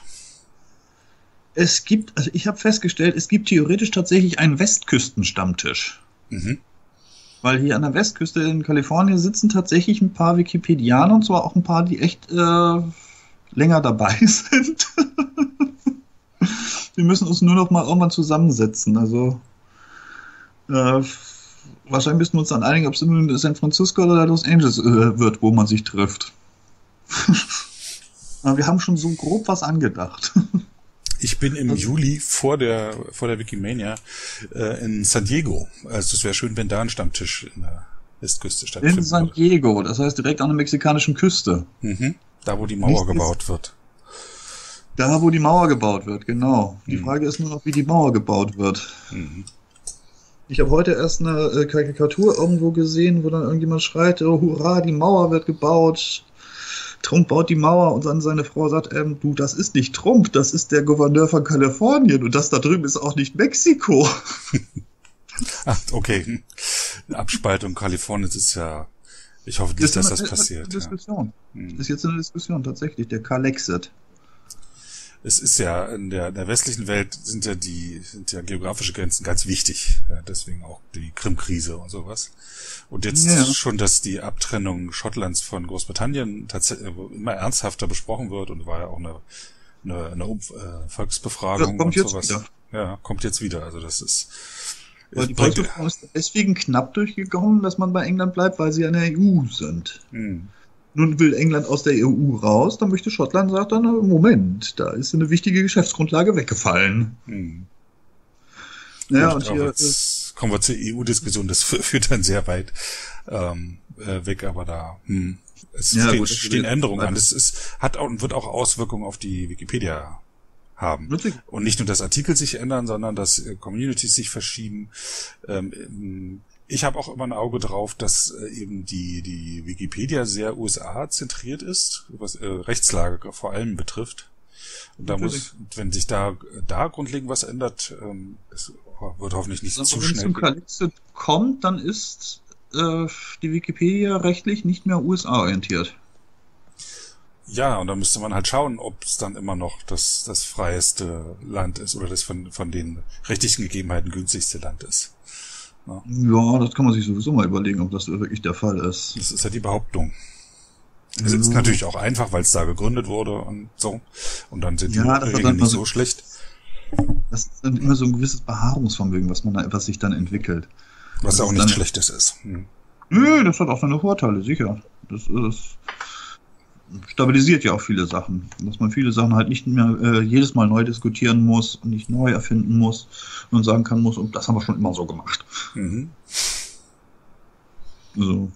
Ich habe festgestellt, es gibt theoretisch tatsächlich einen Westküsten-Stammtisch. Weil hier an der Westküste in Kalifornien sitzen tatsächlich ein paar Wikipedianer, und zwar auch ein paar, die echt länger dabei sind. Wir müssen uns nur noch mal irgendwann zusammensetzen. Also wahrscheinlich müssen wir uns dann einigen, ob es in San Francisco oder Los Angeles wird, wo man sich trifft. Aber wir haben schon so grob was angedacht. Ich bin im Juli vor der Wikimania in San Diego. Also es wäre schön, wenn da ein Stammtisch in der Westküste stattfindet. In San Diego, das heißt direkt an der mexikanischen Küste. Mhm. Da, wo die Mauer gebaut wird. Da, wo die Mauer gebaut wird, genau. Die Frage ist nur noch, wie die Mauer gebaut wird. Mhm. Ich habe heute erst eine Karikatur irgendwo gesehen, wo dann irgendjemand schreit, oh, hurra, die Mauer wird gebaut. Trump baut die Mauer, und dann seine Frau sagt, du, das ist nicht Trump, das ist der Gouverneur von Kalifornien, und das da drüben ist auch nicht Mexiko. Ach, okay. Abspaltung Kaliforniens ist ja, ich hoffe nicht, dass das passiert. Diskussion. Ja. Ist jetzt eine Diskussion, tatsächlich, der Kalexit. Es ist ja, in der westlichen Welt sind ja geografische Grenzen ganz wichtig. Ja, deswegen auch die Krim-Krise und sowas. Und jetzt schon, dass die Abtrennung Schottlands von Großbritannien tatsächlich immer ernsthafter besprochen wird, und war ja auch eine Volksbefragung und sowas. Wieder. Ja, kommt jetzt wieder. Also das ist. Weil die Volksbefragung ist deswegen knapp durchgekommen, dass man bei England bleibt, weil sie in der EU sind. Hm. Nun will England aus der EU raus, dann möchte Schottland sagen, dann, Moment, da ist eine wichtige Geschäftsgrundlage weggefallen. Hm. Ja, und hier jetzt kommen wir zur EU-Diskussion, das führt dann sehr weit weg, aber da stehen Änderungen an. Es wird auch Auswirkungen auf die Wikipedia haben. Wirklich? Und nicht nur, dass Artikel sich ändern, sondern dass Communities sich verschieben. Ich habe auch immer ein Auge drauf, dass eben die Wikipedia sehr USA-zentriert ist, was Rechtslage vor allem betrifft. Und da wenn sich da grundlegend was ändert, es wird hoffentlich nicht zu schnell. Wenn es zum Kalexit kommt, dann ist die Wikipedia rechtlich nicht mehr USA-orientiert. Ja, und da müsste man halt schauen, ob es dann immer noch das freieste Land ist oder das von den rechtlichen Gegebenheiten günstigste Land ist. Ja, das kann man sich sowieso mal überlegen, ob das wirklich der Fall ist. Das ist ja die Behauptung. Es ist natürlich auch einfach, weil es da gegründet wurde und so. Und dann sind die Regeln nicht so schlecht. Das ist dann immer so ein gewisses Beharrungsvermögen, was sich dann entwickelt. Was auch nichts Schlechtes ist. Nö, das hat auch seine Vorteile, sicher. Das stabilisiert ja auch viele Sachen. Dass man viele Sachen halt nicht mehr jedes Mal neu diskutieren muss und nicht neu erfinden muss und sagen kann muss, und das haben wir schon immer so gemacht. Mhm. So.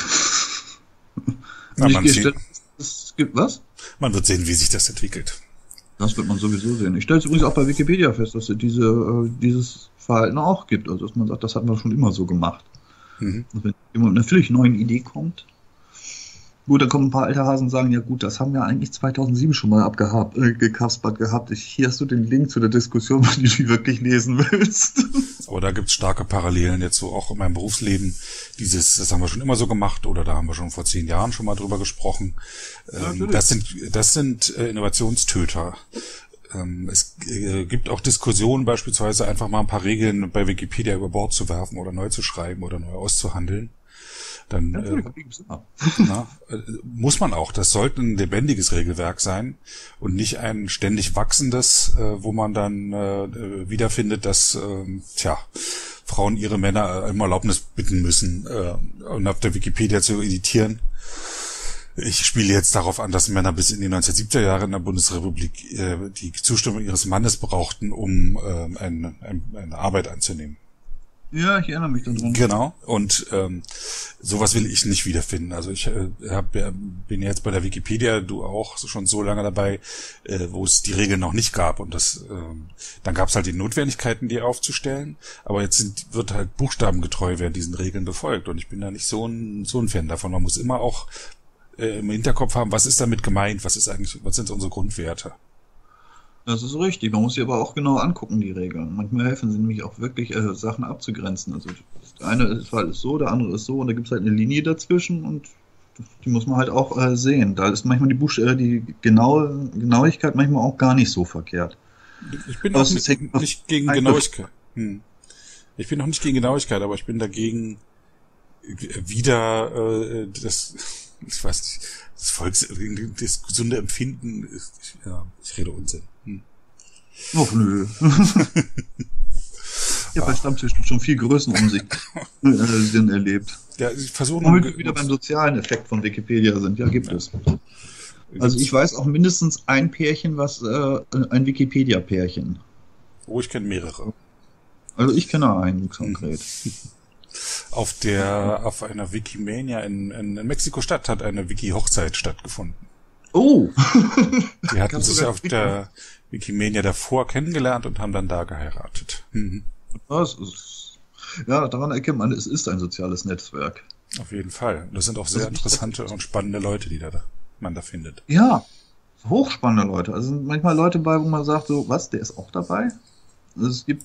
Es gibt was? Man wird sehen, wie sich das entwickelt. Das wird man sowieso sehen. Ich stelle es übrigens auch bei Wikipedia fest, dass es dieses Verhalten auch gibt. Also dass man sagt, das hat man schon immer so gemacht. Mhm. Also wenn jemand mit einer völlig neuen Idee kommt, gut, dann kommen ein paar alte Hasen und sagen, ja gut, das haben wir eigentlich 2007 schon mal gekaspert gehabt. Hier hast du den Link zu der Diskussion, wenn du die wirklich lesen willst. Aber da gibt's starke Parallelen jetzt so auch in meinem Berufsleben. Das haben wir schon immer so gemacht, oder da haben wir schon vor 10 Jahren schon mal drüber gesprochen. Das sind Innovationstöter. Es gibt auch Diskussionen, beispielsweise einfach mal ein paar Regeln bei Wikipedia über Bord zu werfen oder neu zu schreiben oder neu auszuhandeln. Dann muss man auch. Das sollte ein lebendiges Regelwerk sein und nicht ein ständig wachsendes, wo man dann wiederfindet, dass Frauen ihre Männer um Erlaubnis bitten müssen, und auf der Wikipedia zu editieren. Ich spiele jetzt darauf an, dass Männer bis in die 1970er Jahre in der Bundesrepublik die Zustimmung ihres Mannes brauchten, um eine Arbeit anzunehmen. Ja, ich erinnere mich daran. Genau, und sowas will ich nicht wiederfinden. Also ich bin jetzt bei der Wikipedia, du auch, schon so lange dabei, wo es die Regeln noch nicht gab. Und dann gab es halt die Notwendigkeiten, die aufzustellen, aber jetzt wird halt buchstabengetreu werden diesen Regeln befolgt. Und ich bin da nicht so ein Fan davon. Man muss immer auch im Hinterkopf haben, was ist damit gemeint, was sind unsere Grundwerte. Das ist richtig, man muss sie aber auch genau angucken, die Regeln. Manchmal helfen sie nämlich auch wirklich, Sachen abzugrenzen. Also der eine Fall ist so, der andere ist so, und da gibt es halt eine Linie dazwischen, und die muss man halt auch sehen. Da ist manchmal die Genauigkeit manchmal auch gar nicht so verkehrt. Ich bin auch nicht gegen Genauigkeit. Ich bin noch nicht gegen Genauigkeit, aber ich bin dagegen, wieder ich weiß nicht, das gesunde Empfinden ist, ja, ich rede Unsinn. Och nö. Ich habe bei Stammtisch schon viel Größenumsicht erlebt. Ja, ich versuche Womit wir wieder beim sozialen Effekt von Wikipedia sind. Ja, gibt es. Also ich weiß auch mindestens ein Pärchen, was ein Wikipedia-Pärchen. Oh, ich kenne mehrere. Also ich kenne einen konkret. Auf einer Wikimania in Mexiko-Stadt hat eine Wiki-Hochzeit stattgefunden. Oh! Die hatten sich auf der Wikimania davor kennengelernt und haben dann da geheiratet. Ja, daran erkennt man, es ist ein soziales Netzwerk. Auf jeden Fall. Und das sind auch sehr interessante und spannende Leute, die man da findet. Ja, hochspannende Leute. Also sind manchmal Leute bei, wo man sagt, so, was, der ist auch dabei? Also es gibt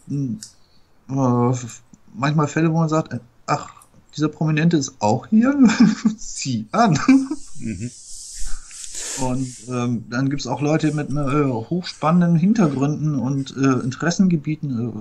manchmal Fälle, wo man sagt, ach, dieser Prominente ist auch hier? Sieh an. Mhm. Und dann gibt es auch Leute mit hochspannenden Hintergründen und Interessengebieten.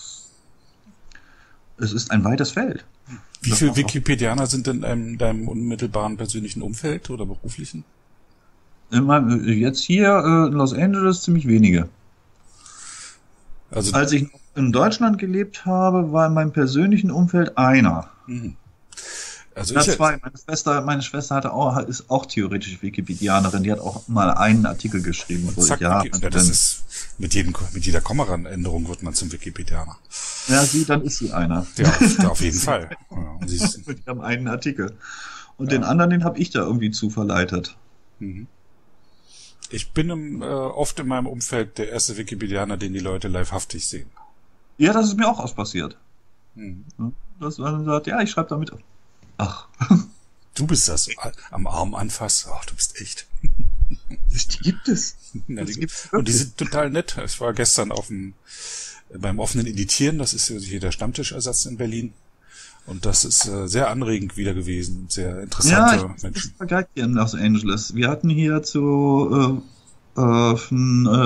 Es ist ein weites Feld. Wie viele Wikipedianer sind denn in deinem unmittelbaren persönlichen Umfeld oder beruflichen? Jetzt hier in Los Angeles ziemlich wenige. Also, als ich noch in Deutschland gelebt habe, war in meinem persönlichen Umfeld einer. Mhm. Also zwei. Meine Schwester ist auch theoretisch Wikipedianerin. Die hat auch mal einen Artikel geschrieben. Und zack, das ist mit jeder Kommaänderung wird man zum Wikipedianer. Ja, dann ist sie einer. Ja, auf jeden Fall. Ja, und die haben einen Artikel. Und den anderen, den habe ich da irgendwie zu verleitet. Mhm. Ich bin oft in meinem Umfeld der erste Wikipedianer, den die Leute livehaftig sehen. Ja, das ist mir auch oft passiert. Mhm. Dass man sagt, ja, ich schreibe da mit. Ach. Du bist das am Arm anfassen. Ach, du bist echt. Das gibt es. Ja, und die sind total nett. Ich war gestern beim offenen Editieren. Das ist hier der Stammtischersatz in Berlin. Und das ist sehr anregend wieder gewesen. Sehr interessante Menschen. Ich war hier in Los Angeles. Wir hatten hier was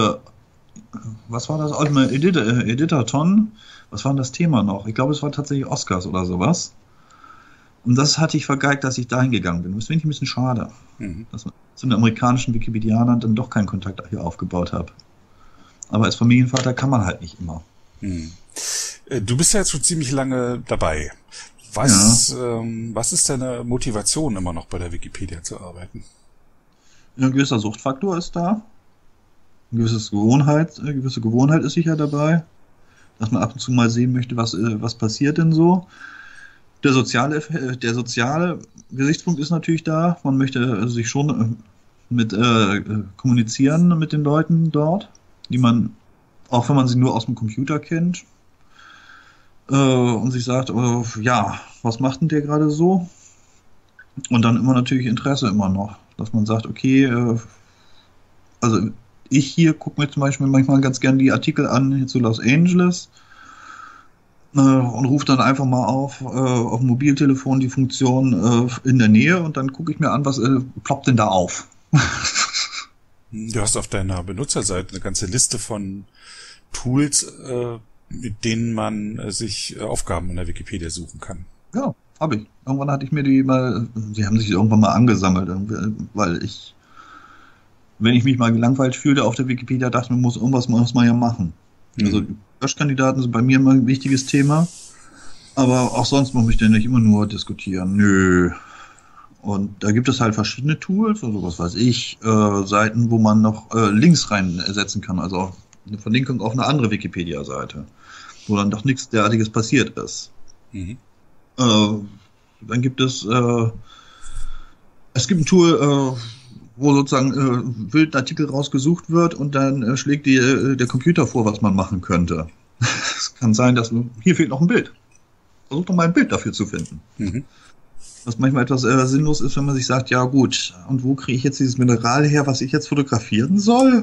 war das? Editor-Ton. Was war denn das Thema noch? Ich glaube, es war tatsächlich Oscars oder sowas. Und das hatte ich vergeigt, dass ich dahin gegangen bin. Das finde ich ein bisschen schade, dass man zu den amerikanischen Wikipedianern dann doch keinen Kontakt hier aufgebaut habe. Aber als Familienvater kann man halt nicht immer. Du bist ja jetzt schon ziemlich lange dabei. Was ist deine Motivation, immer noch bei der Wikipedia zu arbeiten? Ein gewisser Suchtfaktor ist da. Eine gewisse Gewohnheit ist sicher dabei. Dass man ab und zu mal sehen möchte, was passiert denn so. Der soziale Gesichtspunkt ist natürlich da. Man möchte sich schon kommunizieren mit den Leuten dort, die man, auch wenn man sie nur aus dem Computer kennt, und sich sagt, ja, was macht denn der gerade so? Und dann immer natürlich Interesse immer noch, dass man sagt, okay, also ich hier gucke mir zum Beispiel manchmal ganz gern die Artikel an hier zu Los Angeles, und rufe dann einfach mal auf dem Mobiltelefon die Funktion in der Nähe und dann gucke ich mir an, was ploppt denn da auf. Du hast auf deiner Benutzerseite eine ganze Liste von Tools, mit denen man sich Aufgaben in der Wikipedia suchen kann. Ja, habe ich. Irgendwann hatte ich mir die haben sich irgendwann mal angesammelt, weil wenn ich mich mal gelangweilt fühlte auf der Wikipedia, dachte ich, irgendwas muss man ja machen. Also Löschkandidaten sind bei mir immer ein wichtiges Thema, aber auch sonst muss ich ja nicht immer nur diskutieren. Nö. Und da gibt es halt verschiedene Tools, also was weiß ich, Seiten, wo man noch Links reinsetzen kann, also auch eine Verlinkung auf eine andere Wikipedia-Seite, wo dann doch nichts derartiges passiert ist. Mhm. Dann gibt es ein Tool, wo sozusagen wild ein Artikel rausgesucht wird und dann schlägt der Computer vor, was man machen könnte. Es kann sein, dass hier fehlt noch ein Bild. Versuch doch mal ein Bild dafür zu finden. Mhm. Was manchmal etwas sinnlos ist, wenn man sich sagt, ja gut, und wo kriege ich jetzt dieses Mineral her, was ich jetzt fotografieren soll?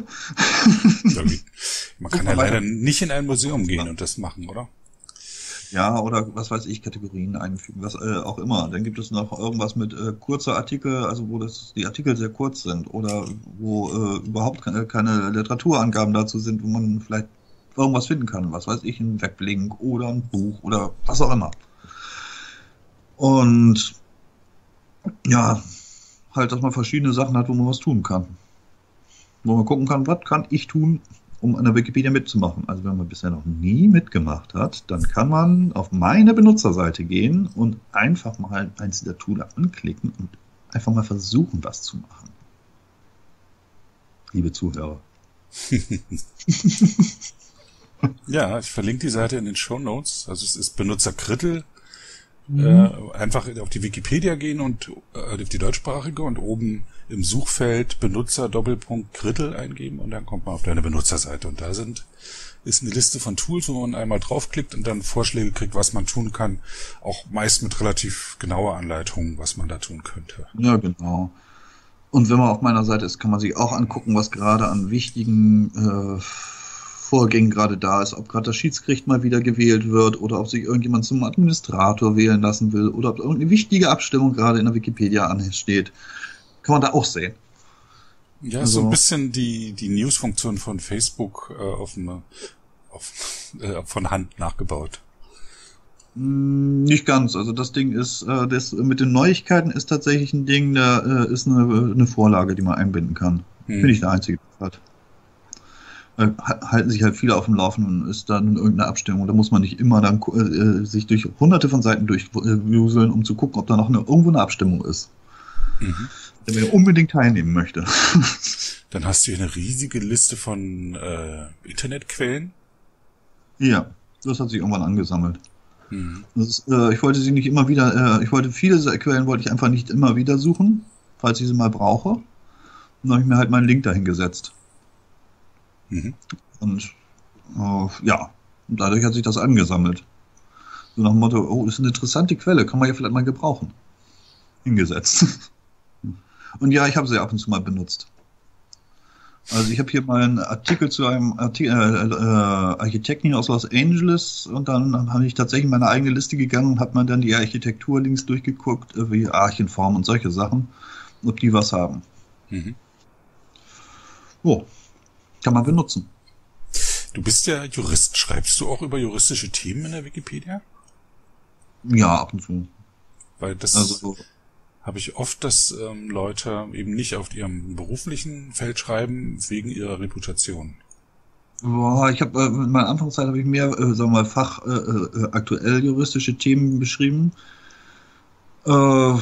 Man kann ja leider nicht in ein Museum gehen und das machen, oder? Ja, oder was weiß ich, Kategorien einfügen, was auch immer. Dann gibt es noch irgendwas mit kurzer Artikel, also wo die Artikel sehr kurz sind oder wo überhaupt keine Literaturangaben dazu sind, wo man vielleicht irgendwas finden kann. Was weiß ich, ein Weblink oder ein Buch oder was auch immer. Und ja, halt, dass man verschiedene Sachen hat, wo man was tun kann. Wo man gucken kann, was kann ich tun, um an der Wikipedia mitzumachen. Also wenn man bisher noch nie mitgemacht hat, dann kann man auf meine Benutzerseite gehen und einfach mal eins dieser Tools anklicken und einfach mal versuchen, was zu machen. Liebe Zuhörer. Ja, ich verlinke die Seite in den Shownotes. Also es ist Benutzer Krittel. Einfach auf die Wikipedia gehen und auf die deutschsprachige und oben im Suchfeld Benutzer Krittel eingeben und dann kommt man auf deine Benutzerseite. Und da ist eine Liste von Tools, wo man einmal draufklickt und dann Vorschläge kriegt, was man tun kann. Auch meist mit relativ genauer Anleitung, was man da tun könnte. Ja, genau. Und wenn man auf meiner Seite ist, kann man sich auch angucken, was gerade an wichtigen Vorgängen gerade da ist. Ob gerade das Schiedsgericht mal wieder gewählt wird oder ob sich irgendjemand zum Administrator wählen lassen will oder ob irgendeine wichtige Abstimmung gerade in der Wikipedia ansteht. Kann man da auch sehen. Ja, also, so ein bisschen die News-Funktion von Facebook von Hand nachgebaut. Nicht ganz. Also das Ding ist, das mit den Neuigkeiten ist tatsächlich ein Ding, da ist eine Vorlage, die man einbinden kann. Bin ich der Einzige, der hat. Halten sich halt viele auf dem Laufenden, ist dann irgendeine Abstimmung. Da muss man nicht immer dann sich durch hunderte von Seiten durchwuseln, um zu gucken, ob da noch irgendwo eine Abstimmung ist. Wenn man unbedingt teilnehmen möchte. Dann hast du hier eine riesige Liste von Internetquellen. Ja, das hat sich irgendwann angesammelt. Das ist, ich wollte sie nicht immer wieder, viele Quellen wollte ich einfach nicht immer wieder suchen, falls ich sie mal brauche. Und dann habe ich mir halt meinen Link dahin gesetzt. Und ja, dadurch hat sich das angesammelt. So nach dem Motto, oh, das ist eine interessante Quelle, kann man ja vielleicht mal gebrauchen. Hingesetzt. Und ja, ich habe sie ab und zu mal benutzt. Also ich habe hier mal einen Artikel zu einem Architekten aus Los Angeles und dann habe ich tatsächlich meine eigene Liste gegangen und habe mir dann die Architekturlinks durchgeguckt, wie Archenform und solche Sachen, ob die was haben. Oh, kann man benutzen. Du bist ja Jurist. Schreibst du auch über juristische Themen in der Wikipedia? Ja, ab und zu. Weil das habe ich oft, dass Leute eben nicht auf ihrem beruflichen Feld schreiben, wegen ihrer Reputation. Boah, ich habe in meiner Anfangszeit habe ich mehr, sagen wir mal, aktuell juristische Themen beschrieben. Dann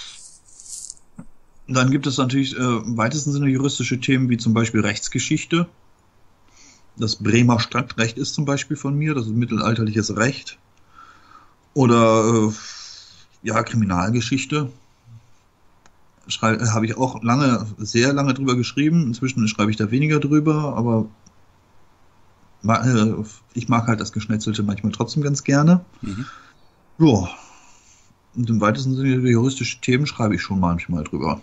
gibt es natürlich im weitesten Sinne juristische Themen, wie zum Beispiel Rechtsgeschichte. Das Bremer Stadtrecht ist zum Beispiel von mir, das ist mittelalterliches Recht. Oder ja, Kriminalgeschichte. Habe ich auch sehr lange drüber geschrieben. Inzwischen schreibe ich da weniger drüber, aber ich mag halt das Geschnetzelte manchmal trotzdem ganz gerne. Ja. Und im weitesten Sinne juristische Themen schreibe ich schon manchmal drüber.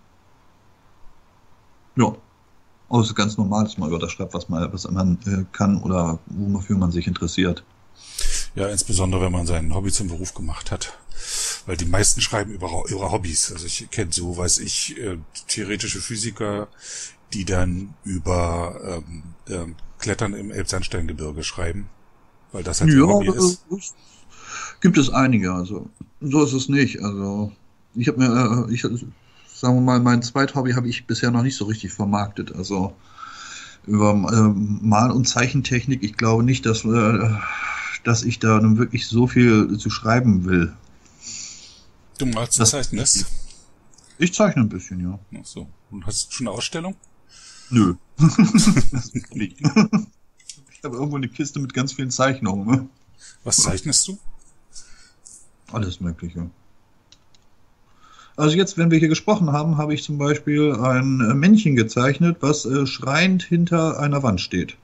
Ja. Aber es ist ganz normal, dass man über das schreibt, was man kann oder wofür man sich interessiert. Ja, insbesondere wenn man sein Hobby zum Beruf gemacht hat. Weil die meisten schreiben über Hobbys. Also ich kenne theoretische Physiker, die dann über Klettern im Elbsandsteingebirge schreiben. Weil das halt ihr Hobby ist. Gibt es einige, also so ist es nicht. Also ich habe mir, sagen wir mal, mein Zweithobby habe ich bisher noch nicht so richtig vermarktet. Also über Mal- und Zeichentechnik, ich glaube nicht, dass ich da nun wirklich so viel zu schreiben will. Du malst und zeichnest? Ich zeichne ein bisschen, ja. Ach so. Und hast du schon eine Ausstellung? Nö. Ich habe irgendwo eine Kiste mit ganz vielen Zeichnungen. Ne? Was zeichnest du? Alles Mögliche. Also jetzt, wenn wir hier gesprochen haben, habe ich zum Beispiel ein Männchen gezeichnet, was schreiend hinter einer Wand steht.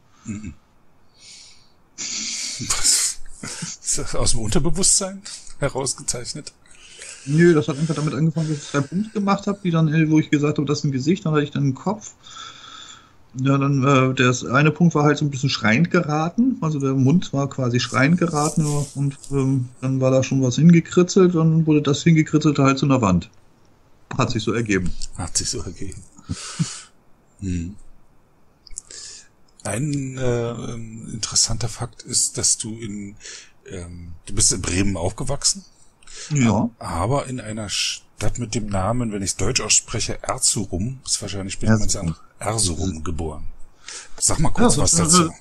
Was? Ist das aus dem Unterbewusstsein herausgezeichnet? Nö, das hat einfach damit angefangen, dass ich 3 Punkte gemacht habe, die dann, wo ich gesagt habe, das ist ein Gesicht, dann hatte ich dann einen Kopf. Ja, dann der eine Punkt war halt so ein bisschen schreiend geraten, also der Mund war quasi schreiend geraten, ja, und dann war da schon was hingekritzelt, dann wurde das hingekritzelte halt zu einer Wand. Hat sich so ergeben. Ein interessanter Fakt ist, dass du bist in Bremen aufgewachsen Ja. Aber in einer Stadt mit dem Namen, wenn ich es deutsch ausspreche, Erzurum, ist wahrscheinlich spricht man es auch Erzurum geboren. Sag mal kurz was dazu.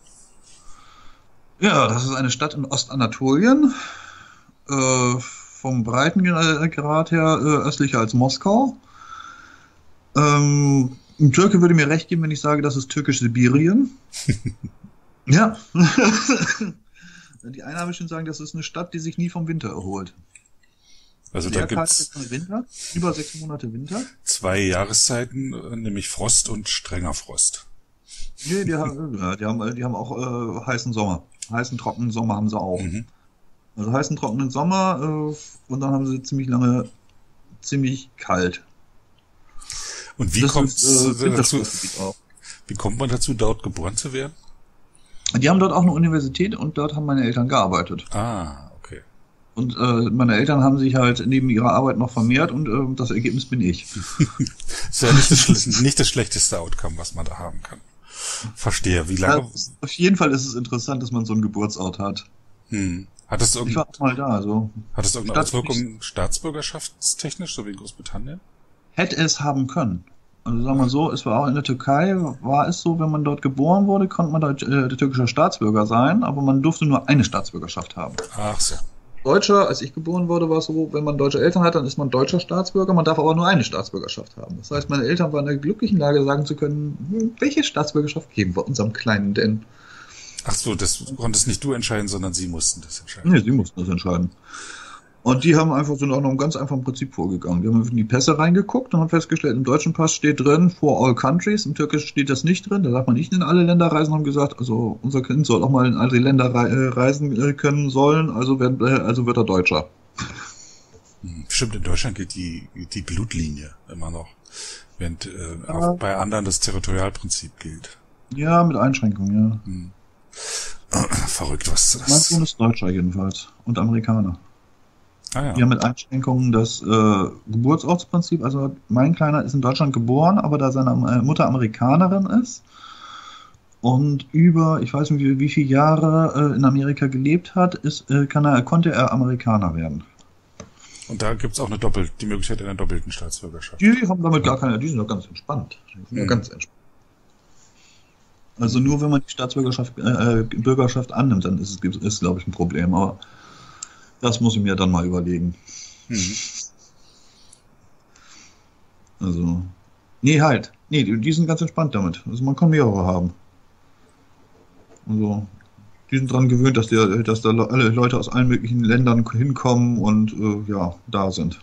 Ja, das ist eine Stadt in Ostanatolien, vom Breitengrad her östlicher als Moskau. Ein Türke würde mir recht geben, wenn ich sage, das ist türkisch-Sibirien. Ja. Die Einheimischen sagen, das ist eine Stadt, die sich nie vom Winter erholt. Also da gibt's Winter, über 6 Monate Winter. 2 Jahreszeiten, nämlich Frost und strenger Frost. Nee, die haben auch heißen Sommer. Heißen, trockenen Sommer haben sie auch. Mhm. Also heißen, trockenen Sommer und dann haben sie ziemlich kalt. Und wie kommt man dazu, dort geboren zu werden? Die haben dort auch eine Universität und dort haben meine Eltern gearbeitet. Ah, okay. Und meine Eltern haben sich halt neben ihrer Arbeit noch vermehrt und das Ergebnis bin ich. Ist ja nicht das schlechteste Outcome, was man da haben kann. Verstehe. Wie lange? Ja, auf jeden Fall ist es interessant, dass man so einen Geburtsort hat. Hat das Ich war auch mal da, also. Hat das irgendeine Auswirkung staatsbürgerschaftstechnisch, so wie in Großbritannien? Hätte es haben können. Also sagen wir so, es war auch in der Türkei, war es so, wenn man dort geboren wurde, konnte man dort türkischer Staatsbürger sein, aber man durfte nur eine Staatsbürgerschaft haben. Ach so. Deutscher, als ich geboren wurde, war es so, wenn man deutsche Eltern hat, dann ist man deutscher Staatsbürger, man darf aber nur eine Staatsbürgerschaft haben. Das heißt, meine Eltern waren in der glücklichen Lage, sagen zu können, welche Staatsbürgerschaft geben wir unserem Kleinen denn? Ach so, das konntest nicht du entscheiden, sondern sie mussten das entscheiden. Nee, sie mussten das entscheiden. Und die haben sind auch noch einem ganz einfachen Prinzip vorgegangen. Die haben in die Pässe reingeguckt und haben festgestellt, im deutschen Pass steht drin, for all countries, im türkischen steht das nicht drin, da darf man nicht in alle Länder reisen, haben gesagt, also unser Kind soll auch mal in andere Länder reisen können sollen, also wird er Deutscher. Stimmt, in Deutschland gilt die Blutlinie immer noch, während auch bei anderen das Territorialprinzip gilt. Ja, mit Einschränkungen, ja. Verrückt, was Mein Sohn ist Deutscher jedenfalls und Amerikaner. Ah, ja. Wir haben mit Einschränkungen das Geburtsortsprinzip, also mein Kleiner ist in Deutschland geboren, aber da seine Mutter Amerikanerin ist und über, ich weiß nicht wie viele Jahre in Amerika gelebt hat, konnte er Amerikaner werden. Und da gibt's auch die Möglichkeit einer doppelten Staatsbürgerschaft. Die haben damit die sind doch ganz entspannt. Also nur wenn man die Bürgerschaft annimmt, dann ist glaube ich, ein Problem, aber das muss ich mir dann mal überlegen. Also, die sind ganz entspannt damit. Also man kann mehrere haben. Also, die sind dran gewöhnt, dass da alle Leute aus allen möglichen Ländern hinkommen und da sind.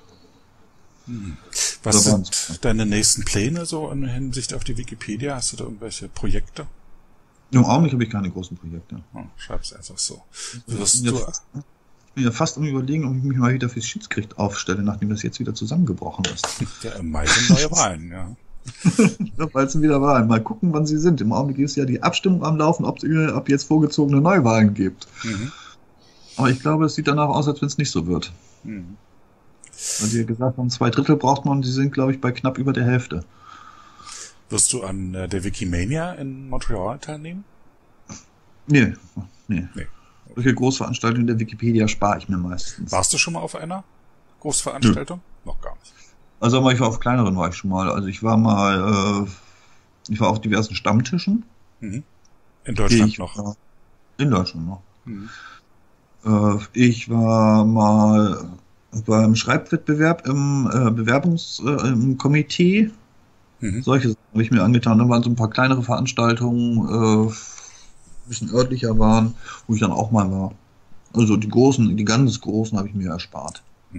Was sind deine nächsten Pläne so in Hinsicht auf die Wikipedia? Hast du da irgendwelche Projekte? Im Augenblick habe ich keine großen Projekte. Schreib's einfach so. Ich bin ja fast am Überlegen, ob ich mich mal wieder fürs Schiedsgericht aufstelle, nachdem das jetzt wieder zusammengebrochen ist. Ja, im Mai sind neue Wahlen, ja. Bald sind wieder Wahlen. Mal gucken, wann sie sind. Im Augenblick ist ja die Abstimmung am Laufen, ob jetzt vorgezogene Neuwahlen gibt. Aber ich glaube, es sieht danach aus, als wenn es nicht so wird. Weil die gesagt haben, 2/3 braucht man und die sind, glaube ich, bei knapp über der Hälfte. Wirst du an der Wikimania in Montreal teilnehmen? Nee. Solche Großveranstaltungen der Wikipedia spare ich mir meistens. Warst du schon mal auf einer Großveranstaltung? Noch gar nicht. Also auf kleineren war ich schon mal. Also ich war auf diversen Stammtischen. In Deutschland noch? In Deutschland noch. Ich war mal beim Schreibwettbewerb im im Komitee. Solche Sachen habe ich mir angetan. Da waren so ein paar kleinere Veranstaltungen, ein bisschen örtlicher waren, wo ich dann auch mal war. Also die ganz großen habe ich mir erspart.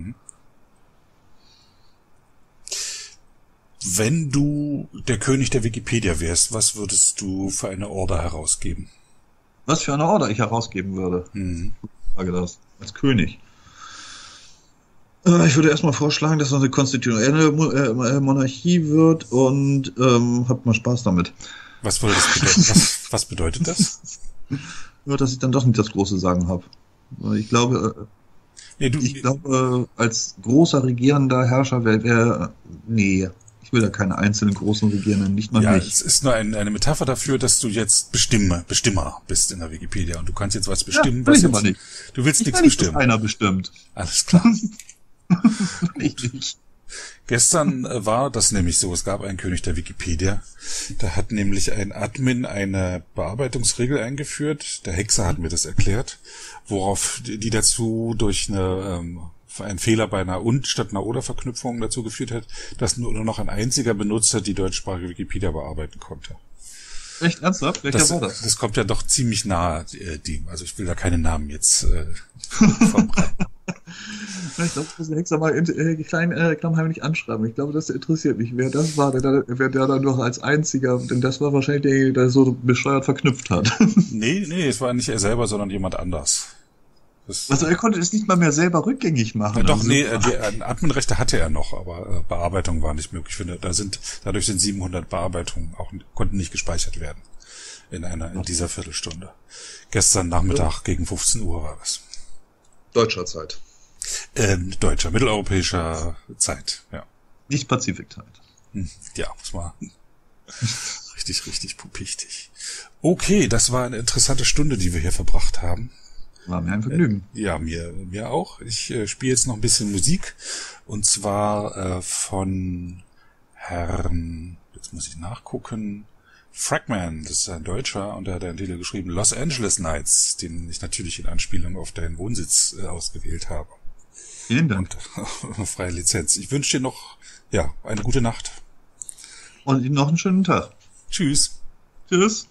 Wenn du der König der Wikipedia wärst, was würdest du für eine Order herausgeben? Was für eine Order ich herausgeben würde? Ich sage das. Als König. Ich würde erstmal vorschlagen, dass es eine konstitutionelle Monarchie wird und habt mal Spaß damit. Was würde das bedeuten? Was bedeutet das? Nur, dass ich dann doch nicht das große Sagen habe. Ich glaube, als großer regierender Herrscher ich will da keine einzelnen großen Regierenden, nicht mal Ja, mich. es ist nur eine Metapher dafür, dass du jetzt Bestimmer bist in der Wikipedia und du kannst jetzt was bestimmen. Ja, will was ich aber jetzt, nicht. Du willst Ich nichts will nicht, bestimmen. dass einer bestimmt. Alles klar. Richtig. Gestern war das nämlich so, es gab einen König der Wikipedia, da hat nämlich ein Admin eine Bearbeitungsregel eingeführt, der Hexer hat mir das erklärt, worauf die dazu durch einen Fehler bei einer und statt einer oder-Verknüpfung dazu geführt hat, dass nur noch ein einziger Benutzer die deutschsprachige Wikipedia bearbeiten konnte. Echt ernsthaft? Welcher war das? Das kommt ja doch ziemlich nahe dem, also ich will da keine Namen jetzt verbreiten. Ich glaube, das muss der Hexer mal klammheimlich anschreiben. Ich glaube, das interessiert mich, wer das war, wer der dann noch als einziger, denn das war wahrscheinlich der, der so bescheuert verknüpft hat. Nee, es war nicht er selber, sondern jemand anders. Also er konnte es nicht mal mehr selber rückgängig machen. Ja, doch, also, die Adminrechte hatte er noch, aber Bearbeitung war nicht möglich. Ich finde, dadurch sind 700 Bearbeitungen konnten nicht gespeichert werden in dieser Viertelstunde. Gestern Nachmittag gegen 15 Uhr war das. Deutscher Zeit. Deutscher, mitteleuropäischer Zeit, ja. Nicht Pazifikzeit. Ja, das war richtig pupichtig. Okay, das war eine interessante Stunde, die wir hier verbracht haben. War mir ein Vergnügen. Ja, mir auch. Ich spiele jetzt noch ein bisschen Musik. Und zwar von Herrn, jetzt muss ich nachgucken, Fragman, das ist ein Deutscher, und er hat einen Titel geschrieben, Los Angeles Nights, den ich natürlich in Anspielung auf deinen Wohnsitz ausgewählt habe. Vielen Dank. Und freie Lizenz. Ich wünsche dir noch, eine gute Nacht. Und Ihnen noch einen schönen Tag. Tschüss. Tschüss.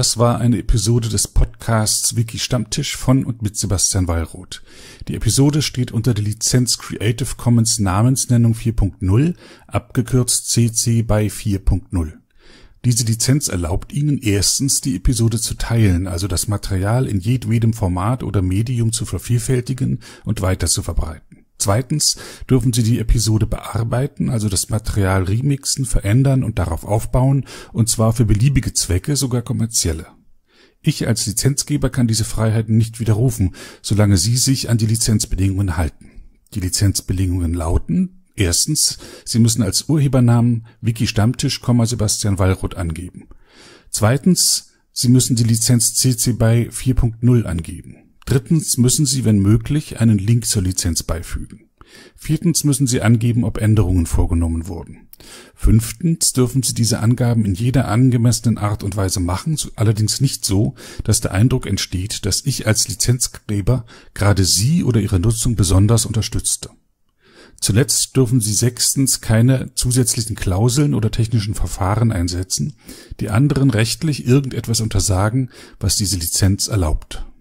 Das war eine Episode des Podcasts Wiki Stammtisch von und mit Sebastian Wallroth. Die Episode steht unter der Lizenz Creative Commons Namensnennung 4.0, abgekürzt CC BY 4.0. Diese Lizenz erlaubt Ihnen erstens, die Episode zu teilen, also das Material in jedwedem Format oder Medium zu vervielfältigen und weiter zu verbreiten. Zweitens dürfen Sie die Episode bearbeiten, also das Material remixen, verändern und darauf aufbauen, und zwar für beliebige Zwecke, sogar kommerzielle. Ich als Lizenzgeber kann diese Freiheiten nicht widerrufen, solange Sie sich an die Lizenzbedingungen halten. Die Lizenzbedingungen lauten: Erstens, Sie müssen als Urhebernamen Wiki Stammtisch, Sebastian Wallroth angeben. Zweitens, Sie müssen die Lizenz CC BY 4.0 angeben. Drittens müssen Sie, wenn möglich, einen Link zur Lizenz beifügen. Viertens müssen Sie angeben, ob Änderungen vorgenommen wurden. Fünftens dürfen Sie diese Angaben in jeder angemessenen Art und Weise machen, allerdings nicht so, dass der Eindruck entsteht, dass ich als Lizenzgeber gerade Sie oder Ihre Nutzung besonders unterstützte. Zuletzt dürfen Sie sechstens keine zusätzlichen Klauseln oder technischen Verfahren einsetzen, die anderen rechtlich irgendetwas untersagen, was diese Lizenz erlaubt.